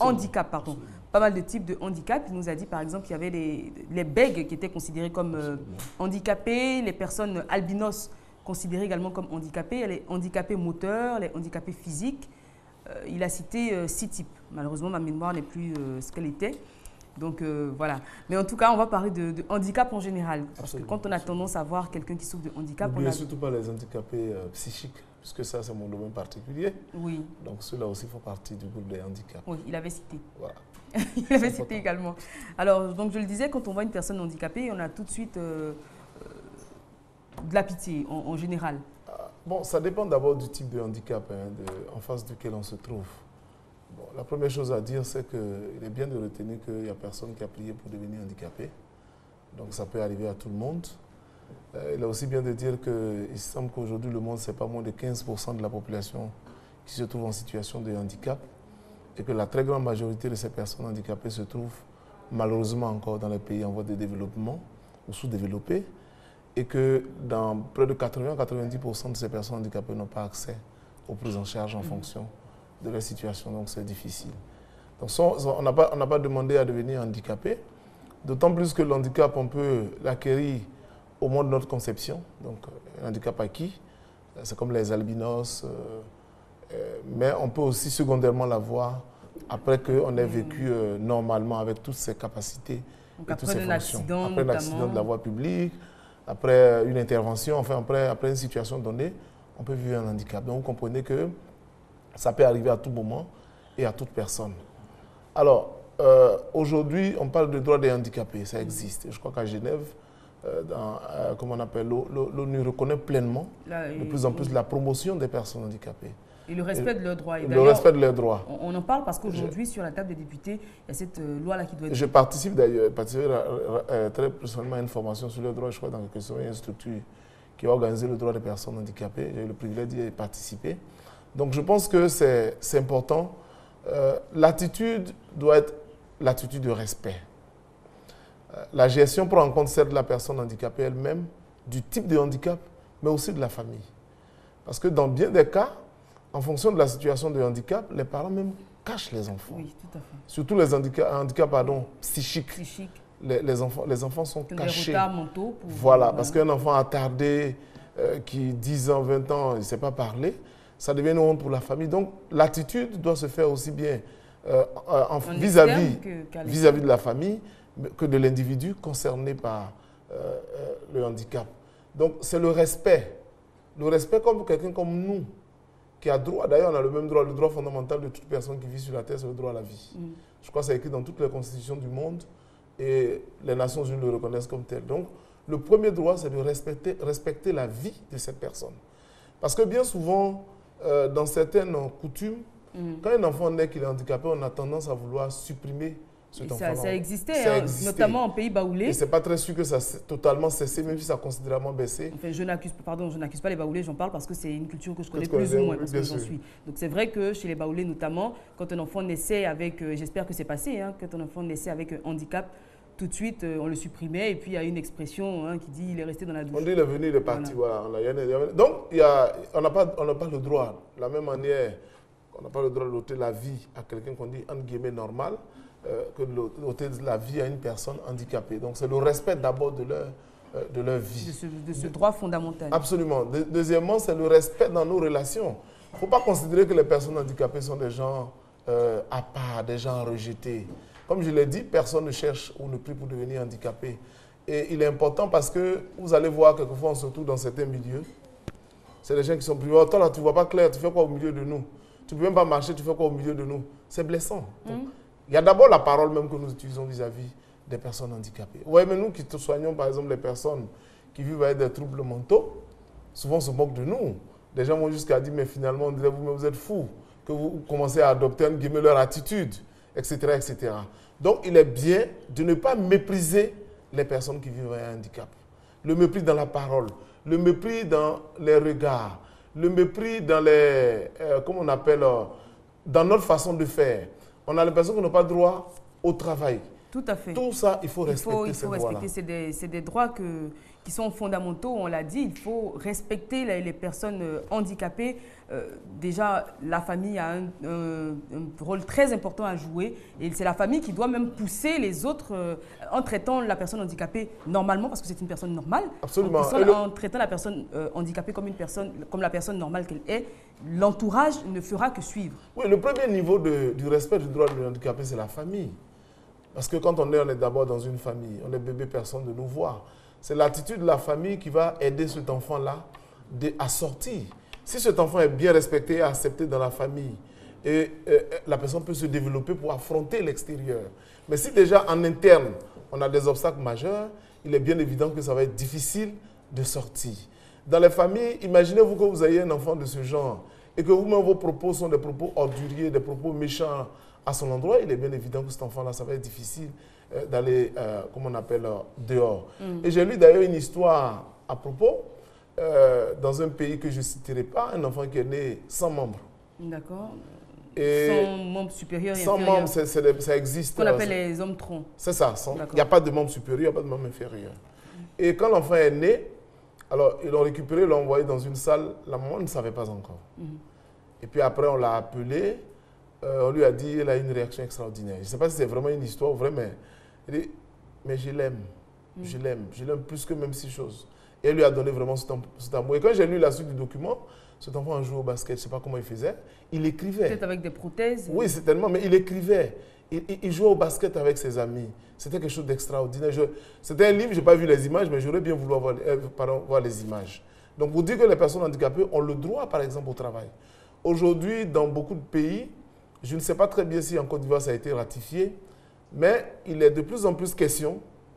pas mal de types de handicap. Il nous a dit par exemple qu'il y avait les bègues qui étaient considérés comme handicapés, les personnes albinos considérées également comme handicapées, les handicapés moteurs, les handicapés physiques. Il a cité 6 types. Malheureusement, ma mémoire n'est plus ce qu'elle était. Donc voilà. Mais en tout cas, on va parler de handicap en général. Parce que quand on a tendance à voir quelqu'un qui souffre de handicap... N'oubliez surtout pas les handicapés psychiques, puisque ça, c'est mon domaine particulier. Oui. Donc ceux-là aussi font partie du groupe des handicaps. Oui, il avait cité. Voilà. Il avait cité également. Alors, donc je le disais, quand on voit une personne handicapée, on a tout de suite de la pitié en général. Bon, ça dépend d'abord du type de handicap en face duquel on se trouve. Bon, la première chose à dire, c'est qu'il est bien de retenir qu'il n'y a personne qui a prié pour devenir handicapé. Donc ça peut arriver à tout le monde. Il est aussi bien de dire qu'il semble qu'aujourd'hui, le monde, ce n'est pas moins de 15% de la population qui se trouve en situation de handicap et que la très grande majorité de ces personnes handicapées se trouvent malheureusement encore dans les pays en voie de développement ou sous-développés, et que dans près de 80-90% de ces personnes handicapées n'ont pas accès aux prises en charge en fonction de leur situation, donc c'est difficile. Donc on n'a pas demandé à devenir handicapé, d'autant plus que l'handicap, on peut l'acquérir au moment de notre conception, donc un handicap acquis, c'est comme les albinos, mais on peut aussi secondairement l'avoir après qu'on ait vécu normalement avec toutes ses capacités donc et toutes ses fonctions. Après un accident de la voie publique, après une intervention, enfin après une situation donnée, on peut vivre un handicap. Donc vous comprenez que ça peut arriver à tout moment et à toute personne. Alors, aujourd'hui, on parle de droits des handicapés, ça existe. Je crois qu'à Genève, comme on appelle, l'ONU reconnaît pleinement de plus en plus la promotion des personnes handicapées. Et le respect de leurs droits. Le respect de leurs droits. On en parle parce qu'aujourd'hui, sur la table des députés, il y a cette loi-là qui doit être... Je participe d'ailleurs, très personnellement à une formation sur les droits, je crois, dans une structure qui a organisé le droit des personnes handicapées. J'ai eu le privilège d'y participer. Donc je pense que c'est important. L'attitude doit être l'attitude de respect. La gestion prend en compte certes la personne handicapée elle-même, du type de handicap, mais aussi de la famille. Parce que dans bien des cas, en fonction de la situation de handicap, les parents même cachent les enfants. Oui, tout à fait. Surtout les handicaps psychiques. Les enfants sont cachés. Des retards mentaux. Voilà, parce qu'un enfant attardé qui 10 ans, 20 ans, il ne sait pas parler, ça devient une honte pour la famille. Donc l'attitude doit se faire aussi bien vis-à-vis de la famille que de l'individu concerné par le handicap. Donc c'est le respect. Le respect comme quelqu'un comme nous, qui a droit, d'ailleurs on a le même droit, le droit fondamental de toute personne qui vit sur la terre, c'est le droit à la vie. Je crois que c'est écrit dans toutes les constitutions du monde et les Nations Unies le reconnaissent comme tel. Donc le premier droit, c'est de respecter la vie de cette personne. Parce que bien souvent, dans certaines coutumes, quand un enfant naît qu'il est handicapé, on a tendance à vouloir supprimer cet enfant. Ça existait, notamment en pays baoulés. Et ce n'est pas très sûr que ça a totalement cessé, même si ça a considérablement baissé. Enfin, je n'accuse pas les baoulés, j'en parle parce que c'est une culture que je connais plus ou moins, parce que j'en suis. Donc c'est vrai que chez les baoulés notamment, quand un enfant naissait avec, j'espère que c'est passé, hein, quand un enfant naissait avec un handicap, tout de suite, on le supprimait et puis il y a une expression qui dit il est resté dans la douche. On dit il est venu, il est parti. Voilà. Donc, on n'a pas le droit, de la même manière, on n'a pas le droit d'ôter la vie à quelqu'un qu'on dit entre guillemets normal, que d'ôter la vie à une personne handicapée. Donc, c'est le respect d'abord de leur vie. De ce droit fondamental. Absolument. Deuxièmement, c'est le respect dans nos relations. Il ne faut pas considérer que les personnes handicapées sont des gens à part, des gens rejetés. Comme je l'ai dit, personne ne cherche ou ne prie pour devenir handicapé. Et il est important parce que vous allez voir quelquefois, surtout dans certains milieux, c'est des gens qui sont privés. Oh, toi là, tu ne vois pas clair, tu fais quoi au milieu de nous? Tu ne peux même pas marcher, tu fais quoi au milieu de nous? C'est blessant. Donc, il y a d'abord la parole même que nous utilisons vis-à-vis des personnes handicapées. Oui, mais nous qui soignons par exemple les personnes qui vivent avec des troubles mentaux, souvent on se moque de nous. Des gens vont jusqu'à dire, mais finalement, on dirait vous-même, vous êtes fous. que vous commencez à adopter leur attitude, etc., etc. Donc, il est bien de ne pas mépriser les personnes qui vivent avec un handicap. Le mépris dans la parole, le mépris dans les regards, le mépris dans les, comment on appelle, dans notre façon de faire. On a l'impression qu'on n'a pas droit au travail. Tout à fait. Tout ça, il faut respecter ces droits-là. C'est des droits qui sont fondamentaux, on l'a dit. Il faut respecter les personnes handicapées. Déjà, la famille a un rôle très important à jouer. Et c'est la famille qui doit même pousser les autres en traitant la personne handicapée normalement, parce que c'est une personne normale. Absolument. En traitant la personne handicapée comme la personne normale qu'elle est, l'entourage ne fera que suivre. Oui, le premier niveau du respect du droit du handicapé, c'est la famille. Parce que quand on est d'abord dans une famille, on est bébé, personne ne nous voit. C'est l'attitude de la famille qui va aider cet enfant-là à sortir. Si cet enfant est bien respecté et accepté dans la famille, la personne peut se développer pour affronter l'extérieur. Mais si déjà en interne, on a des obstacles majeurs, il est bien évident que ça va être difficile de sortir. Dans les familles, imaginez-vous que vous ayez un enfant de ce genre et que vous-même vos propos sont des propos orduriers, des propos méchants à son endroit, il est bien évident que cet enfant-là, ça va être difficile d'aller, comment on appelle, dehors. Et j'ai lu d'ailleurs une histoire à propos, dans un pays que je ne citerai pas, un enfant qui est né sans membres. D'accord. Et sans membres supérieurs et sans inférieurs. membres, ça existe. Ce qu'on appelle les hommes troncs. C'est ça. Il n'y a pas de membres supérieurs, il n'y a pas de membres inférieurs. Et quand l'enfant est né, alors ils l'ont récupéré, ils l'ont envoyé dans une salle, la maman ne savait pas encore. Et puis après, on l'a appelé. On lui a dit, elle a une réaction extraordinaire. Je ne sais pas si c'est vraiment une histoire vraie, mais elle dit, mais je l'aime. Je l'aime plus que même 6 choses. Et elle lui a donné vraiment cet amour. Et quand j'ai lu la suite du document, cet enfant a joué au basket, je ne sais pas comment il faisait, il écrivait. Peut-être avec des prothèses. Oui, certainement, mais il écrivait. Il jouait au basket avec ses amis. C'était quelque chose d'extraordinaire. C'était un livre, je n'ai pas vu les images, mais j'aurais bien voulu voir les images. Donc, vous dire que les personnes handicapées ont le droit, par exemple, au travail. Aujourd'hui, dans beaucoup de pays, je ne sais pas très bien si en Côte d'Ivoire ça a été ratifié, mais il est de plus en plus question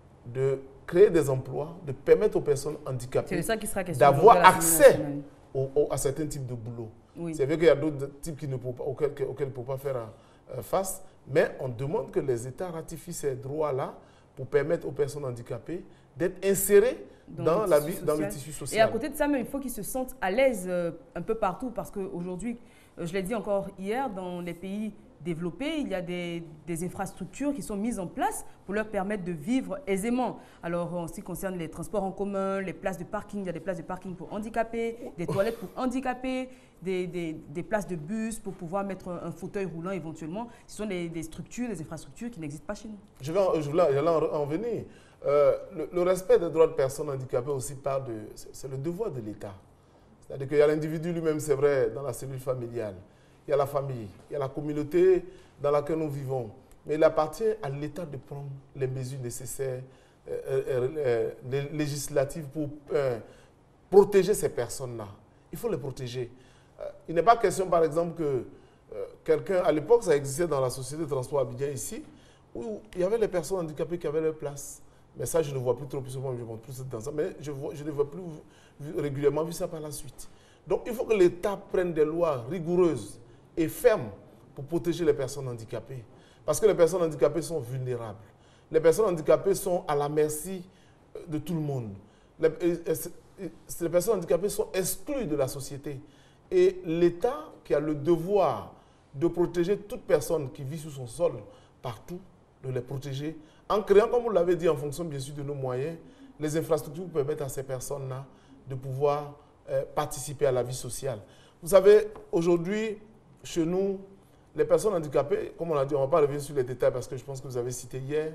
de créer des emplois, de permettre aux personnes handicapées d'avoir accès à certains types de boulot. Oui. C'est vrai qu'il y a d'autres types auxquels ils ne peuvent pas faire face, mais on demande que les États ratifient ces droits-là pour permettre aux personnes handicapées d'être insérées dans le tissu social. Et à côté de ça, il faut qu'ils se sentent à l'aise un peu partout, parce qu'aujourd'hui, je l'ai dit encore hier, dans les pays développés, il y a des infrastructures qui sont mises en place pour leur permettre de vivre aisément. Alors, en ce qui concerne les transports en commun, les places de parking, il y a des places de parking pour handicapés, des toilettes pour handicapés, des places de bus pour pouvoir mettre un fauteuil roulant éventuellement. Ce sont des structures, des infrastructures qui n'existent pas chez nous. Je vais en venir. Le respect des droits de personnes handicapées aussi c'est le devoir de l'État. C'est-à-dire qu'il y a l'individu lui-même, c'est vrai, dans la cellule familiale. Il y a la famille, il y a la communauté dans laquelle nous vivons. Mais il appartient à l'État de prendre les mesures nécessaires, législatives pour protéger ces personnes-là. Il faut les protéger. Il n'est pas question, par exemple, que quelqu'un, à l'époque, ça existait dans la société de transport Abidjan ici, où il y avait les personnes handicapées qui avaient leur place. Mais ça, je ne vois plus trop, plus souvent, je montre plus dans ça. Mais je ne vois plus régulièrement vu ça par la suite. Donc, il faut que l'État prenne des lois rigoureuses et fermes pour protéger les personnes handicapées. Parce que les personnes handicapées sont vulnérables. Les personnes handicapées sont à la merci de tout le monde. Les personnes handicapées sont exclues de la société. Et l'État, qui a le devoir de protéger toute personne qui vit sous son sol, partout, de les protéger, en créant, comme vous l'avez dit, en fonction bien sûr de nos moyens, les infrastructures pour permettre à ces personnes-là de pouvoir participer à la vie sociale. Vous savez, aujourd'hui, chez nous, les personnes handicapées, comme on a dit, on ne va pas revenir sur les détails parce que je pense que vous avez cité hier,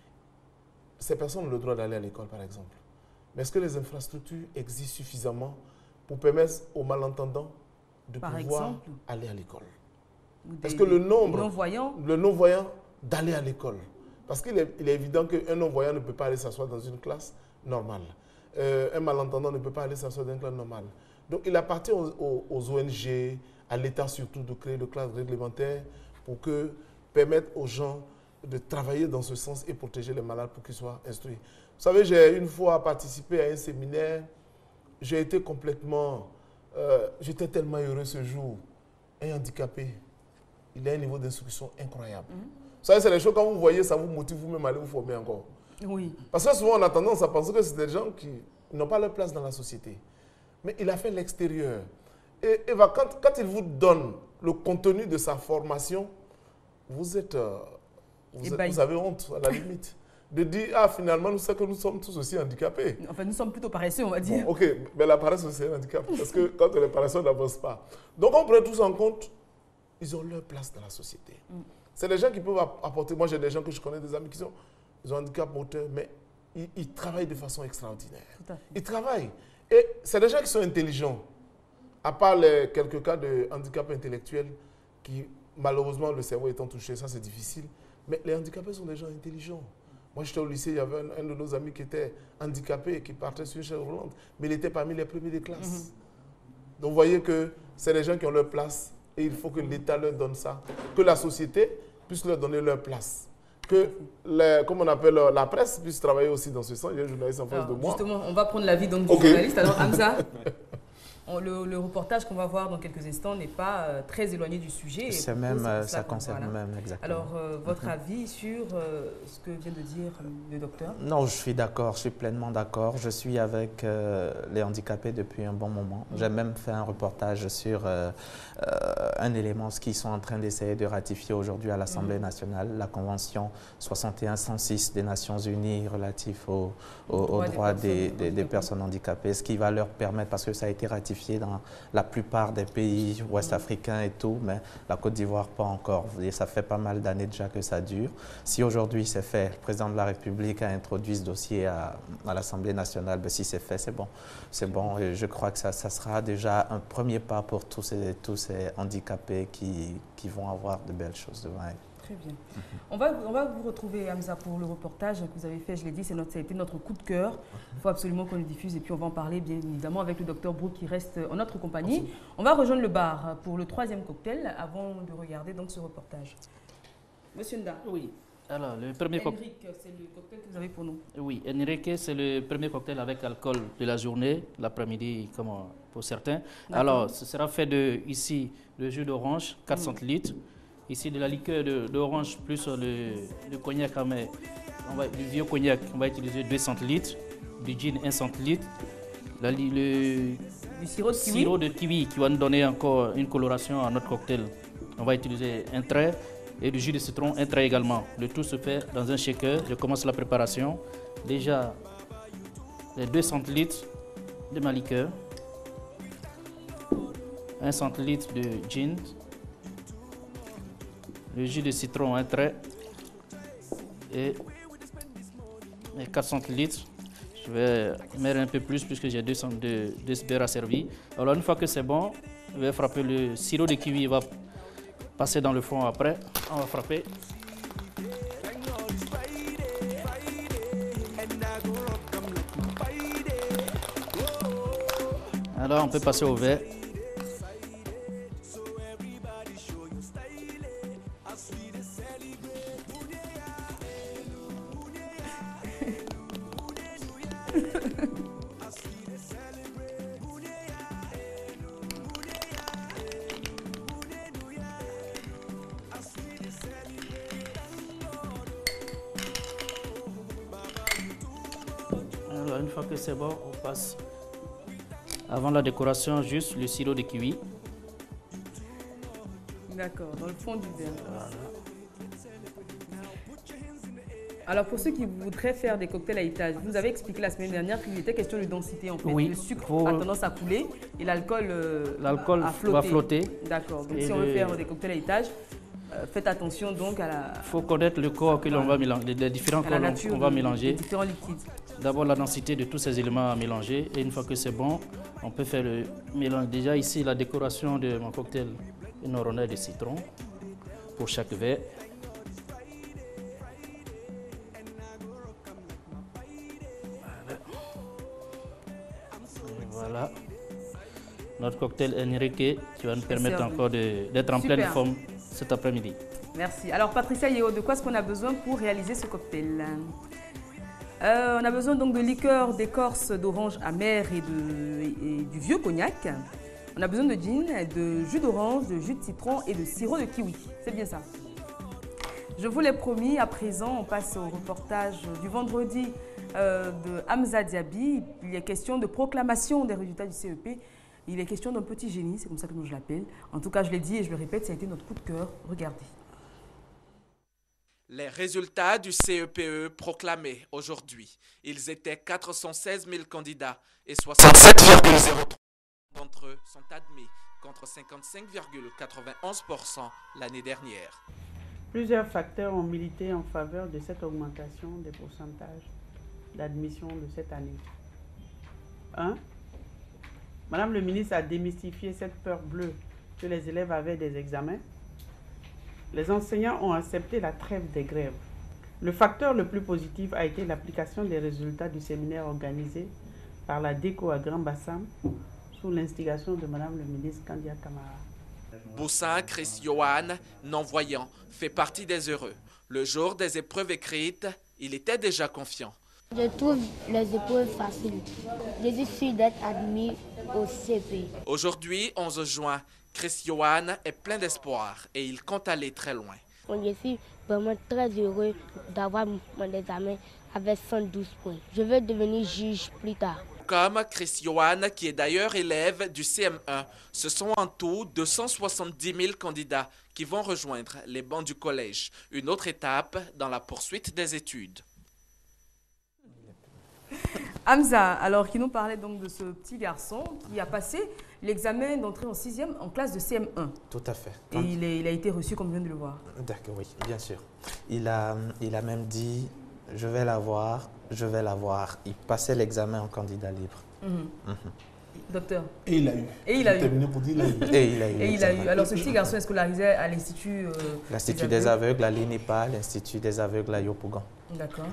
ces personnes ont le droit d'aller à l'école, par exemple. Mais est-ce que les infrastructures existent suffisamment pour permettre aux malentendants de pouvoir aller à l'école? Est-ce que le non-voyant d'aller à l'école? Parce qu'il est évident qu'un non-voyant ne peut pas aller s'asseoir dans une classe normale. Un malentendant ne peut pas aller s'asseoir dans une classe normale. Donc, il appartient aux ONG, à l'État surtout, de créer des classes réglementaires pour permettre aux gens de travailler dans ce sens et protéger les malades pour qu'ils soient instruits. Vous savez, j'ai une fois participé à un séminaire, j'ai été complètement... j'étais tellement heureux ce jour. un handicapé, il a un niveau d'instruction incroyable. Vous savez, c'est les choses, quand vous voyez, ça vous motive vous-même à aller vous former encore. Oui. Parce que souvent, on a tendance à penser que c'est des gens qui n'ont pas leur place dans la société. Mais il a fait l'extérieur. Et Eva, quand il vous donne le contenu de sa formation, vous avez honte, à la limite. De dire, ah, finalement, nous savons que nous sommes tous aussi handicapés. Enfin, nous sommes plutôt paresseux, on va dire. Bon, ok, mais la paresse, c'est un handicap. Parce que quand on est paresseux, on n'avance pas. Donc, on prend tous en compte, ils ont leur place dans la société. C'est des gens qui peuvent apporter. Moi, j'ai des gens que je connais, des amis qui ont un handicap moteur, mais ils travaillent de façon extraordinaire. Tout à fait. Ils travaillent. Et c'est des gens qui sont intelligents. À part quelques cas de handicap intellectuel qui, malheureusement, le cerveau étant touché, ça c'est difficile. Mais les handicapés sont des gens intelligents. Moi, j'étais au lycée, il y avait un de nos amis qui était handicapé et qui partait sur une chaise roulante, mais il était parmi les premiers des classes. Donc, vous voyez que c'est des gens qui ont leur place et il faut que l'État leur donne ça. Que la société puisse leur donner leur place. Que, comme on appelle, la presse puisse travailler aussi dans ce sens. Il y a un journaliste en face de moi. Justement, on va prendre l'avis du journaliste. Alors, Hamza, le reportage qu'on va voir dans quelques instants n'est pas très éloigné du sujet. C'est même, ça concerne même exactement. Alors, votre avis sur ce que vient de dire le docteur? Non, je suis d'accord, je suis pleinement d'accord. Je suis avec les handicapés depuis un bon moment. J'ai même fait un reportage sur un élément, ce qu'ils sont en train d'essayer de ratifier aujourd'hui à l'Assemblée nationale, la Convention 6106 des Nations Unies relative aux droits des personnes handicapées, ce qui va leur permettre, parce que ça a été ratifié dans la plupart des pays ouest-africains et tout, mais la Côte d'Ivoire pas encore. Et ça fait pas mal d'années déjà que ça dure. Si aujourd'hui c'est fait, le président de la République a introduit ce dossier à l'Assemblée nationale, ben si c'est fait, c'est bon. C'est bon et je crois que ça sera déjà un premier pas pour tous ces handicapés qui vont avoir de belles choses devant eux. Très bien. On va vous retrouver, Hamza, pour le reportage que vous avez fait. Je l'ai dit, ça a été notre coup de cœur. Il faut absolument qu'on le diffuse et puis on va en parler bien évidemment avec le docteur Brooke qui reste en notre compagnie. Merci. On va rejoindre le bar pour le 3e cocktail avant de regarder donc ce reportage. Monsieur Nda. Oui. Alors, le premier cocktail. Henrique, c'est le cocktail que vous avez pour nous. Oui, Henrique, c'est le premier cocktail avec alcool de la journée, l'après-midi, comme pour certains. Alors, ce sera fait ici de jus d'orange, 4 centilitres. Ici, de la liqueur d'orange plus le cognac, du vieux cognac, on va utiliser 2 centilitres, du gin 1 centilitre, du sirop de kiwi qui va nous donner encore une coloration à notre cocktail. On va utiliser un trait et du jus de citron, un trait également. Le tout se fait dans un shaker. Je commence la préparation. Déjà, les 2 centilitres de ma liqueur, 1 centilitre de gin, le jus de citron, un trait, et 4 centilitres. Je vais mettre un peu plus puisque j'ai 2 de beurre asservi. Alors une fois que c'est bon, je vais frapper le sirop de kiwi, il va passer dans le fond après. On va frapper. Alors on peut passer au verre. Alors une fois que c'est bon, on passe avant la décoration juste le sirop de kiwi. D'accord, dans le fond du verre. Voilà. Alors pour ceux qui voudraient faire des cocktails à étage, vous avez expliqué la semaine dernière qu'il était question de densité en fait. Oui, le sucre a tendance à couler et l'alcool va flotter. D'accord, donc si on veut faire des cocktails à étage, faites attention donc à la... Il faut connaître le corps que l'on va mélanger, les différents corps qu'on va mélanger. Les différents liquides. D'abord la densité de tous ces éléments à mélanger et une fois que c'est bon, on peut faire le mélange. Déjà ici la décoration de mon cocktail, une rondelle de citron pour chaque verre. Voilà. Notre cocktail Henrique qui va nous permettre encore d'être en pleine forme cet après-midi. Merci. Alors Patricia Yeo, de quoi est-ce qu'on a besoin pour réaliser ce cocktail? On a besoin donc de liqueur d'écorce d'orange amère et du vieux cognac. On a besoin de gin, de jus d'orange, de jus de citron et de sirop de kiwi. C'est bien ça. Je vous l'ai promis, à présent, on passe au reportage du vendredi de Hamza Diaby. Il est question de proclamation des résultats du CEP. Il est question d'un petit génie, c'est comme ça que je l'appelle. En tout cas, je l'ai dit et je le répète, ça a été notre coup de cœur. Regardez. Les résultats du CEPE proclamés aujourd'hui. Ils étaient 416 000 candidats et 67,03% d'entre eux sont admis contre 55,91% l'année dernière. Plusieurs facteurs ont milité en faveur de cette augmentation des pourcentages d'admission de cette année. 1. Madame le ministre a démystifié cette peur bleue que les élèves avaient des examens. Les enseignants ont accepté la trêve des grèves. Le facteur le plus positif a été l'application des résultats du séminaire organisé par la DECO à Grand Bassam sous l'instigation de Madame le ministre Kandia Kamara. Boussin Chris Johan, non-voyant, fait partie des heureux. Le jour des épreuves écrites, il était déjà confiant. Je trouve les épreuves faciles. Je suis sûr d'être admis au CP. Aujourd'hui, 11 juin, Chris Johan est plein d'espoir et il compte aller très loin. Je suis vraiment très heureux d'avoir mon examen avec 112 points. Je veux devenir juge plus tard. Comme Chris Johan, qui est d'ailleurs élève du CM1, ce sont en tout 270 000 candidats qui vont rejoindre les bancs du collège. Une autre étape dans la poursuite des études. Hamza, alors qui nous parlait donc de ce petit garçon qui a passé l'examen d'entrée en 6e en classe de CM1. Tout à fait. Et il a été reçu comme je viens de le voir. D'accord, oui, bien sûr. Il a même dit, je vais l'avoir, je vais l'avoir. Il passait l'examen en candidat libre. Docteur. Et il a eu. Et il a eu. Terminé pour dire, il a eu. Et il a eu. Et il a eu. Alors ce petit garçon est scolarisé à l'Institut l'Institut des aveugles à l'INIPA, l'Institut des aveugles à Yopougon. D'accord.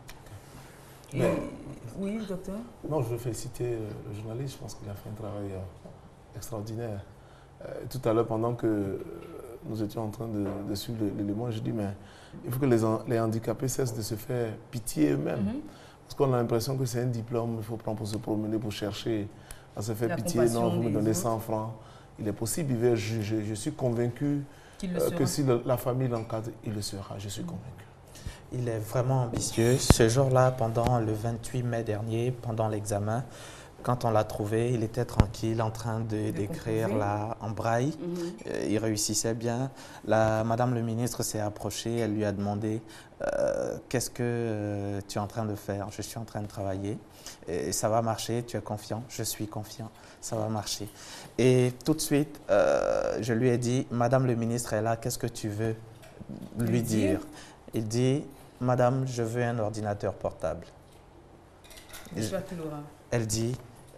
Oui, docteur. Non, je veux féliciter le journaliste. Je pense qu'il a fait un travail extraordinaire. Tout à l'heure, pendant que nous étions en train de suivre l'élément, je dis, mais il faut que les handicapés cessent de se faire pitié eux-mêmes. Parce qu'on a l'impression que c'est un diplôme, il faut prendre pour se promener, pour chercher à se faire pitié. Non, vous me donnez 100 francs. Il est possible, il va être jugé. Je suis convaincu que si la famille l'encadre, il le sera. Je suis convaincu. Il est vraiment ambitieux. Ce jour-là, pendant le 28 mai dernier, pendant l'examen, quand on l'a trouvé, il était tranquille en train d'écrire là en braille. Il réussissait bien. Madame le ministre s'est approchée, elle lui a demandé qu'est-ce que tu es en train de faire? Je suis en train de travailler. Et ça va marcher, tu es confiant? Je suis confiant, ça va marcher. Et tout de suite, je lui ai dit, Madame le ministre est là, qu'est-ce que tu veux lui dire? Il dit, Madame, je veux un ordinateur portable. Elle dit,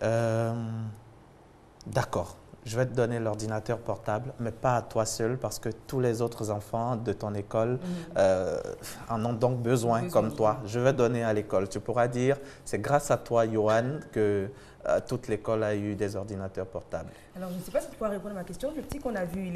d'accord, je vais te donner l'ordinateur portable, mais pas à toi seul, parce que tous les autres enfants de ton école en ont donc besoin comme toi. Je vais donner à l'école. Tu pourras dire, c'est grâce à toi, Johan, que toute l'école a eu des ordinateurs portables. Alors, je ne sais pas si tu pourras répondre à ma question. Le petit qu'on a vu,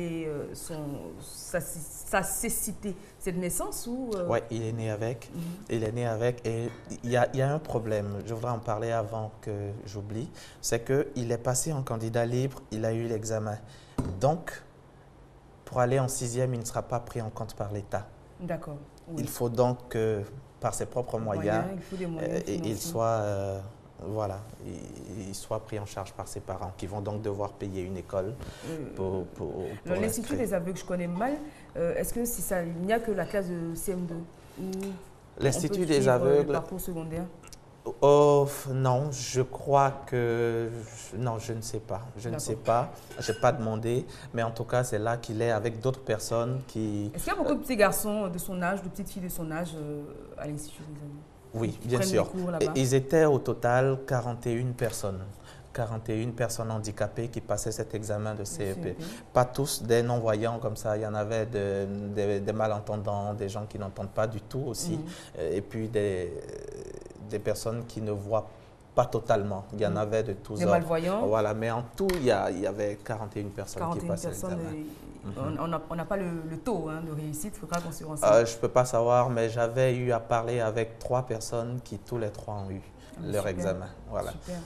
sa cécité, c'est de naissance ou Oui, il est né avec. Il est né avec. Et il y a un problème, je voudrais en parler avant que j'oublie, c'est qu'il est passé en candidat libre, il a eu l'examen. Donc, pour aller en 6e, il ne sera pas pris en compte par l'État. D'accord. Oui. Il faut donc que, par ses propres moyens, il soit... voilà, il soit pris en charge par ses parents, qui vont donc devoir payer une école pour l'Institut des aveugles, je connais mal. Est-ce que il n'y a que la classe de CM2 l'Institut des aveugles, le parcours secondaire? Oh, non, je crois que... Non, je ne sais pas. Je ne sais pas. Je n'ai pas demandé. Mais en tout cas, c'est là qu'il est avec d'autres personnes qui... Est-ce qu'il y a beaucoup de petits garçons de son âge, de petites filles de son âge à l'Institut des aveugles? Oui, bien sûr. Ils étaient au total 41 personnes. 41 personnes handicapées qui passaient cet examen de CEP. Pas tous des non-voyants comme ça. Il y en avait des malentendants, des gens qui n'entendent pas du tout aussi. Et puis des personnes qui ne voient pas totalement. Il y en avait de tous ordres. Des malvoyants. Voilà, mais en tout, il y avait 41 personnes qui passaient l'examen. On n'a pas le taux de réussite, il faudra qu'on se renseigne. Je ne peux pas savoir, mais j'avais eu à parler avec 3 personnes qui tous les 3 ont eu leur examen. Voilà. Super.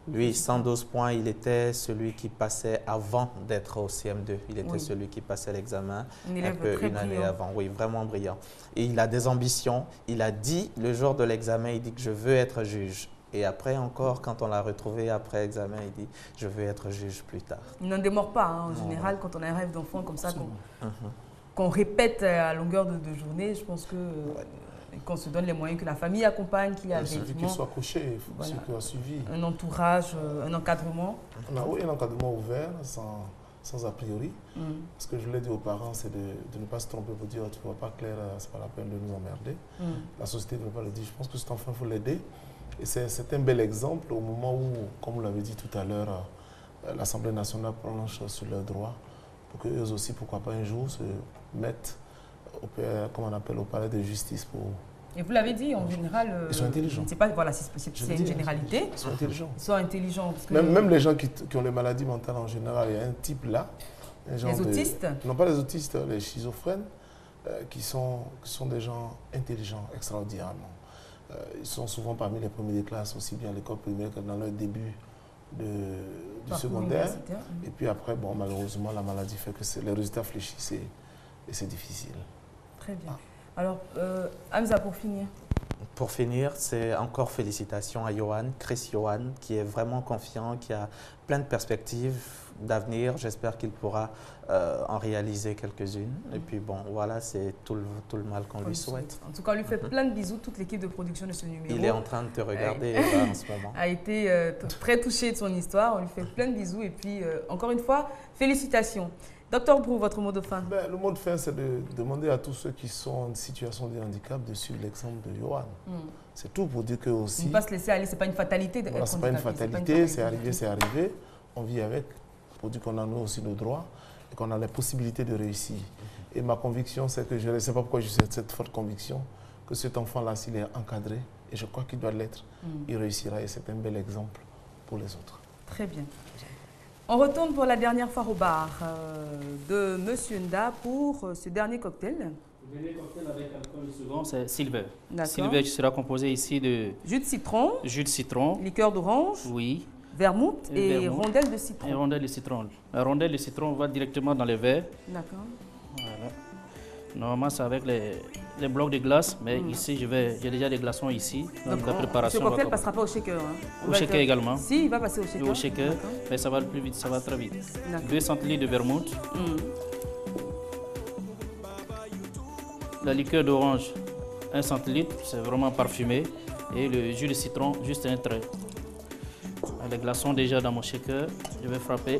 Lui, 112 points, il était celui qui passait avant d'être au CM2. Il était celui qui passait l'examen une année avant. Oui, vraiment brillant. Et il a des ambitions. Il a dit, le jour de l'examen, il dit que je veux être juge. Et après encore, quand on l'a retrouvé après examen, il dit « je veux être juge plus tard ». Il n'en démord pas, hein, en général, quand on a un rêve d'enfant comme ça, qu'on répète à longueur de journée, je pense que qu'on se donne les moyens, que la famille accompagne, qu'il y a celui qui soit coché, celui qui a suivi. Un entourage, un encadrement. On a un encadrement ouvert, sans a priori. Ce que je voulais dire aux parents, c'est de ne pas se tromper pour dire « tu ne vois pas clair, c'est pas la peine de nous emmerder ». La société ne veut pas le dire. Je pense que cet enfant, il faut l'aider. Et c'est un bel exemple au moment où, comme vous l'avez dit tout à l'heure, l'Assemblée nationale planche sur leurs droits pour qu'eux aussi, pourquoi pas un jour, se mettent au palais de justice pour... Et vous l'avez dit, en général... Ils sont intelligents. C'est pas, voilà, c'est une généralité. Ils sont intelligents. Ils sont intelligents. Parce que même les gens qui ont les maladies mentales en général, il y a un type là. Les autistes? Non, pas les autistes, les schizophrènes, qui sont des gens intelligents, extraordinairement. Ils sont souvent parmi les premiers des classes, aussi bien à l'école primaire que dans leur début du secondaire. Et puis après, bon, malheureusement, la maladie fait que les résultats fléchissent et c'est difficile. Très bien. Alors, Hamza, pour finir. Pour finir, c'est encore félicitations à Johan, Chris Johan, qui est vraiment confiant, qui a plein de perspectives d'avenir. J'espère qu'il pourra en réaliser quelques-unes. Et puis bon, voilà, c'est tout le mal qu'on lui souhaite. En tout cas, on lui fait plein de bisous, toute l'équipe de production de ce numéro. Il est en train de te regarder en ce moment. A été très touché de son histoire. On lui fait plein de bisous. Et puis, encore une fois, félicitations. Docteur Brou, votre mot de fin? Le mot de fin, c'est de demander à tous ceux qui sont en situation de handicap de suivre l'exemple de Johan. C'est tout pour dire que aussi... Ne pas se laisser aller, ce n'est pas une fatalité. Voilà, ce n'est pas une fatalité, c'est arrivé, c'est arrivé. On vit avec, pour dire qu'on a nous aussi nos droits et qu'on a les possibilités de réussir. Et ma conviction, c'est que je ne sais pas pourquoi j'ai cette forte conviction, que cet enfant-là, s'il est encadré, et je crois qu'il doit l'être, il réussira et c'est un bel exemple pour les autres. Très bien. On retourne pour la dernière fois au bar de Monsieur Nda pour ce dernier cocktail. Le dernier cocktail avec alcool second, c'est Silver. D'accord. Silver qui sera composé ici de jus de citron, liqueur d'orange, oui, vermouth et rondelles de citron. Et rondelles de citron. La rondelle de citron va directement dans le verre. D'accord. Voilà. Normalement, c'est avec les blocs de glace, mais ici, j'ai déjà des glaçons ici. Donc, la préparation. Ce cocktail ne passera pas au shaker. Hein. Au shaker également. Si, il va passer au shaker. Au shaker, mais ça va plus vite, ça va très vite. 2 centilitres de vermouth. La liqueur d'orange, 1 centilitre, c'est vraiment parfumé. Et le jus de citron, juste un trait. Les glaçons déjà dans mon shaker, je vais frapper.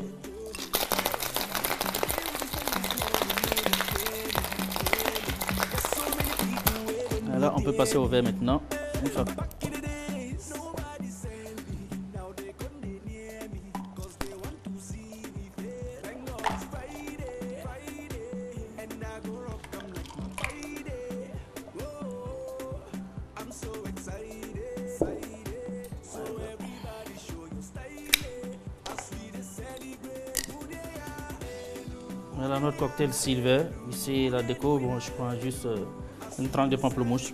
Là, on peut passer au verre maintenant. Voilà notre cocktail Silver. Ici, la déco, bon, je prends juste une tranche de pamplemousse.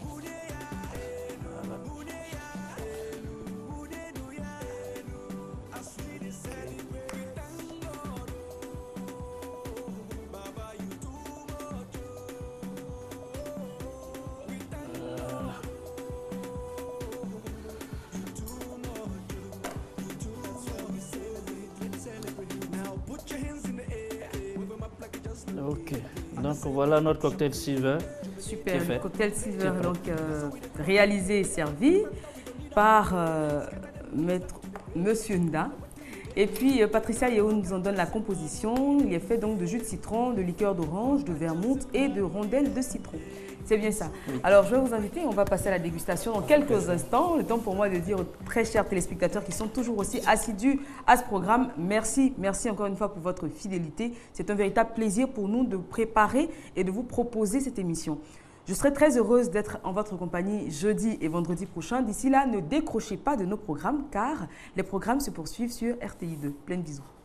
Ok, donc voilà notre cocktail Silver. Super, le cocktail Silver donc réalisé et servi par Monsieur Nda. Et puis Patricia Yeo nous en donne la composition. Il est fait donc de jus de citron, de liqueur d'orange, de vermouth et de rondelles de citron. C'est bien ça. Oui. Alors je vais vous inviter, on va passer à la dégustation dans quelques instants. Le temps pour moi de dire aux très chers téléspectateurs qui sont toujours aussi assidus à ce programme, merci, merci encore une fois pour votre fidélité. C'est un véritable plaisir pour nous de préparer et de vous proposer cette émission. Je serai très heureuse d'être en votre compagnie jeudi et vendredi prochain. D'ici là, ne décrochez pas de nos programmes car les programmes se poursuivent sur RTI2. Plein de bisous.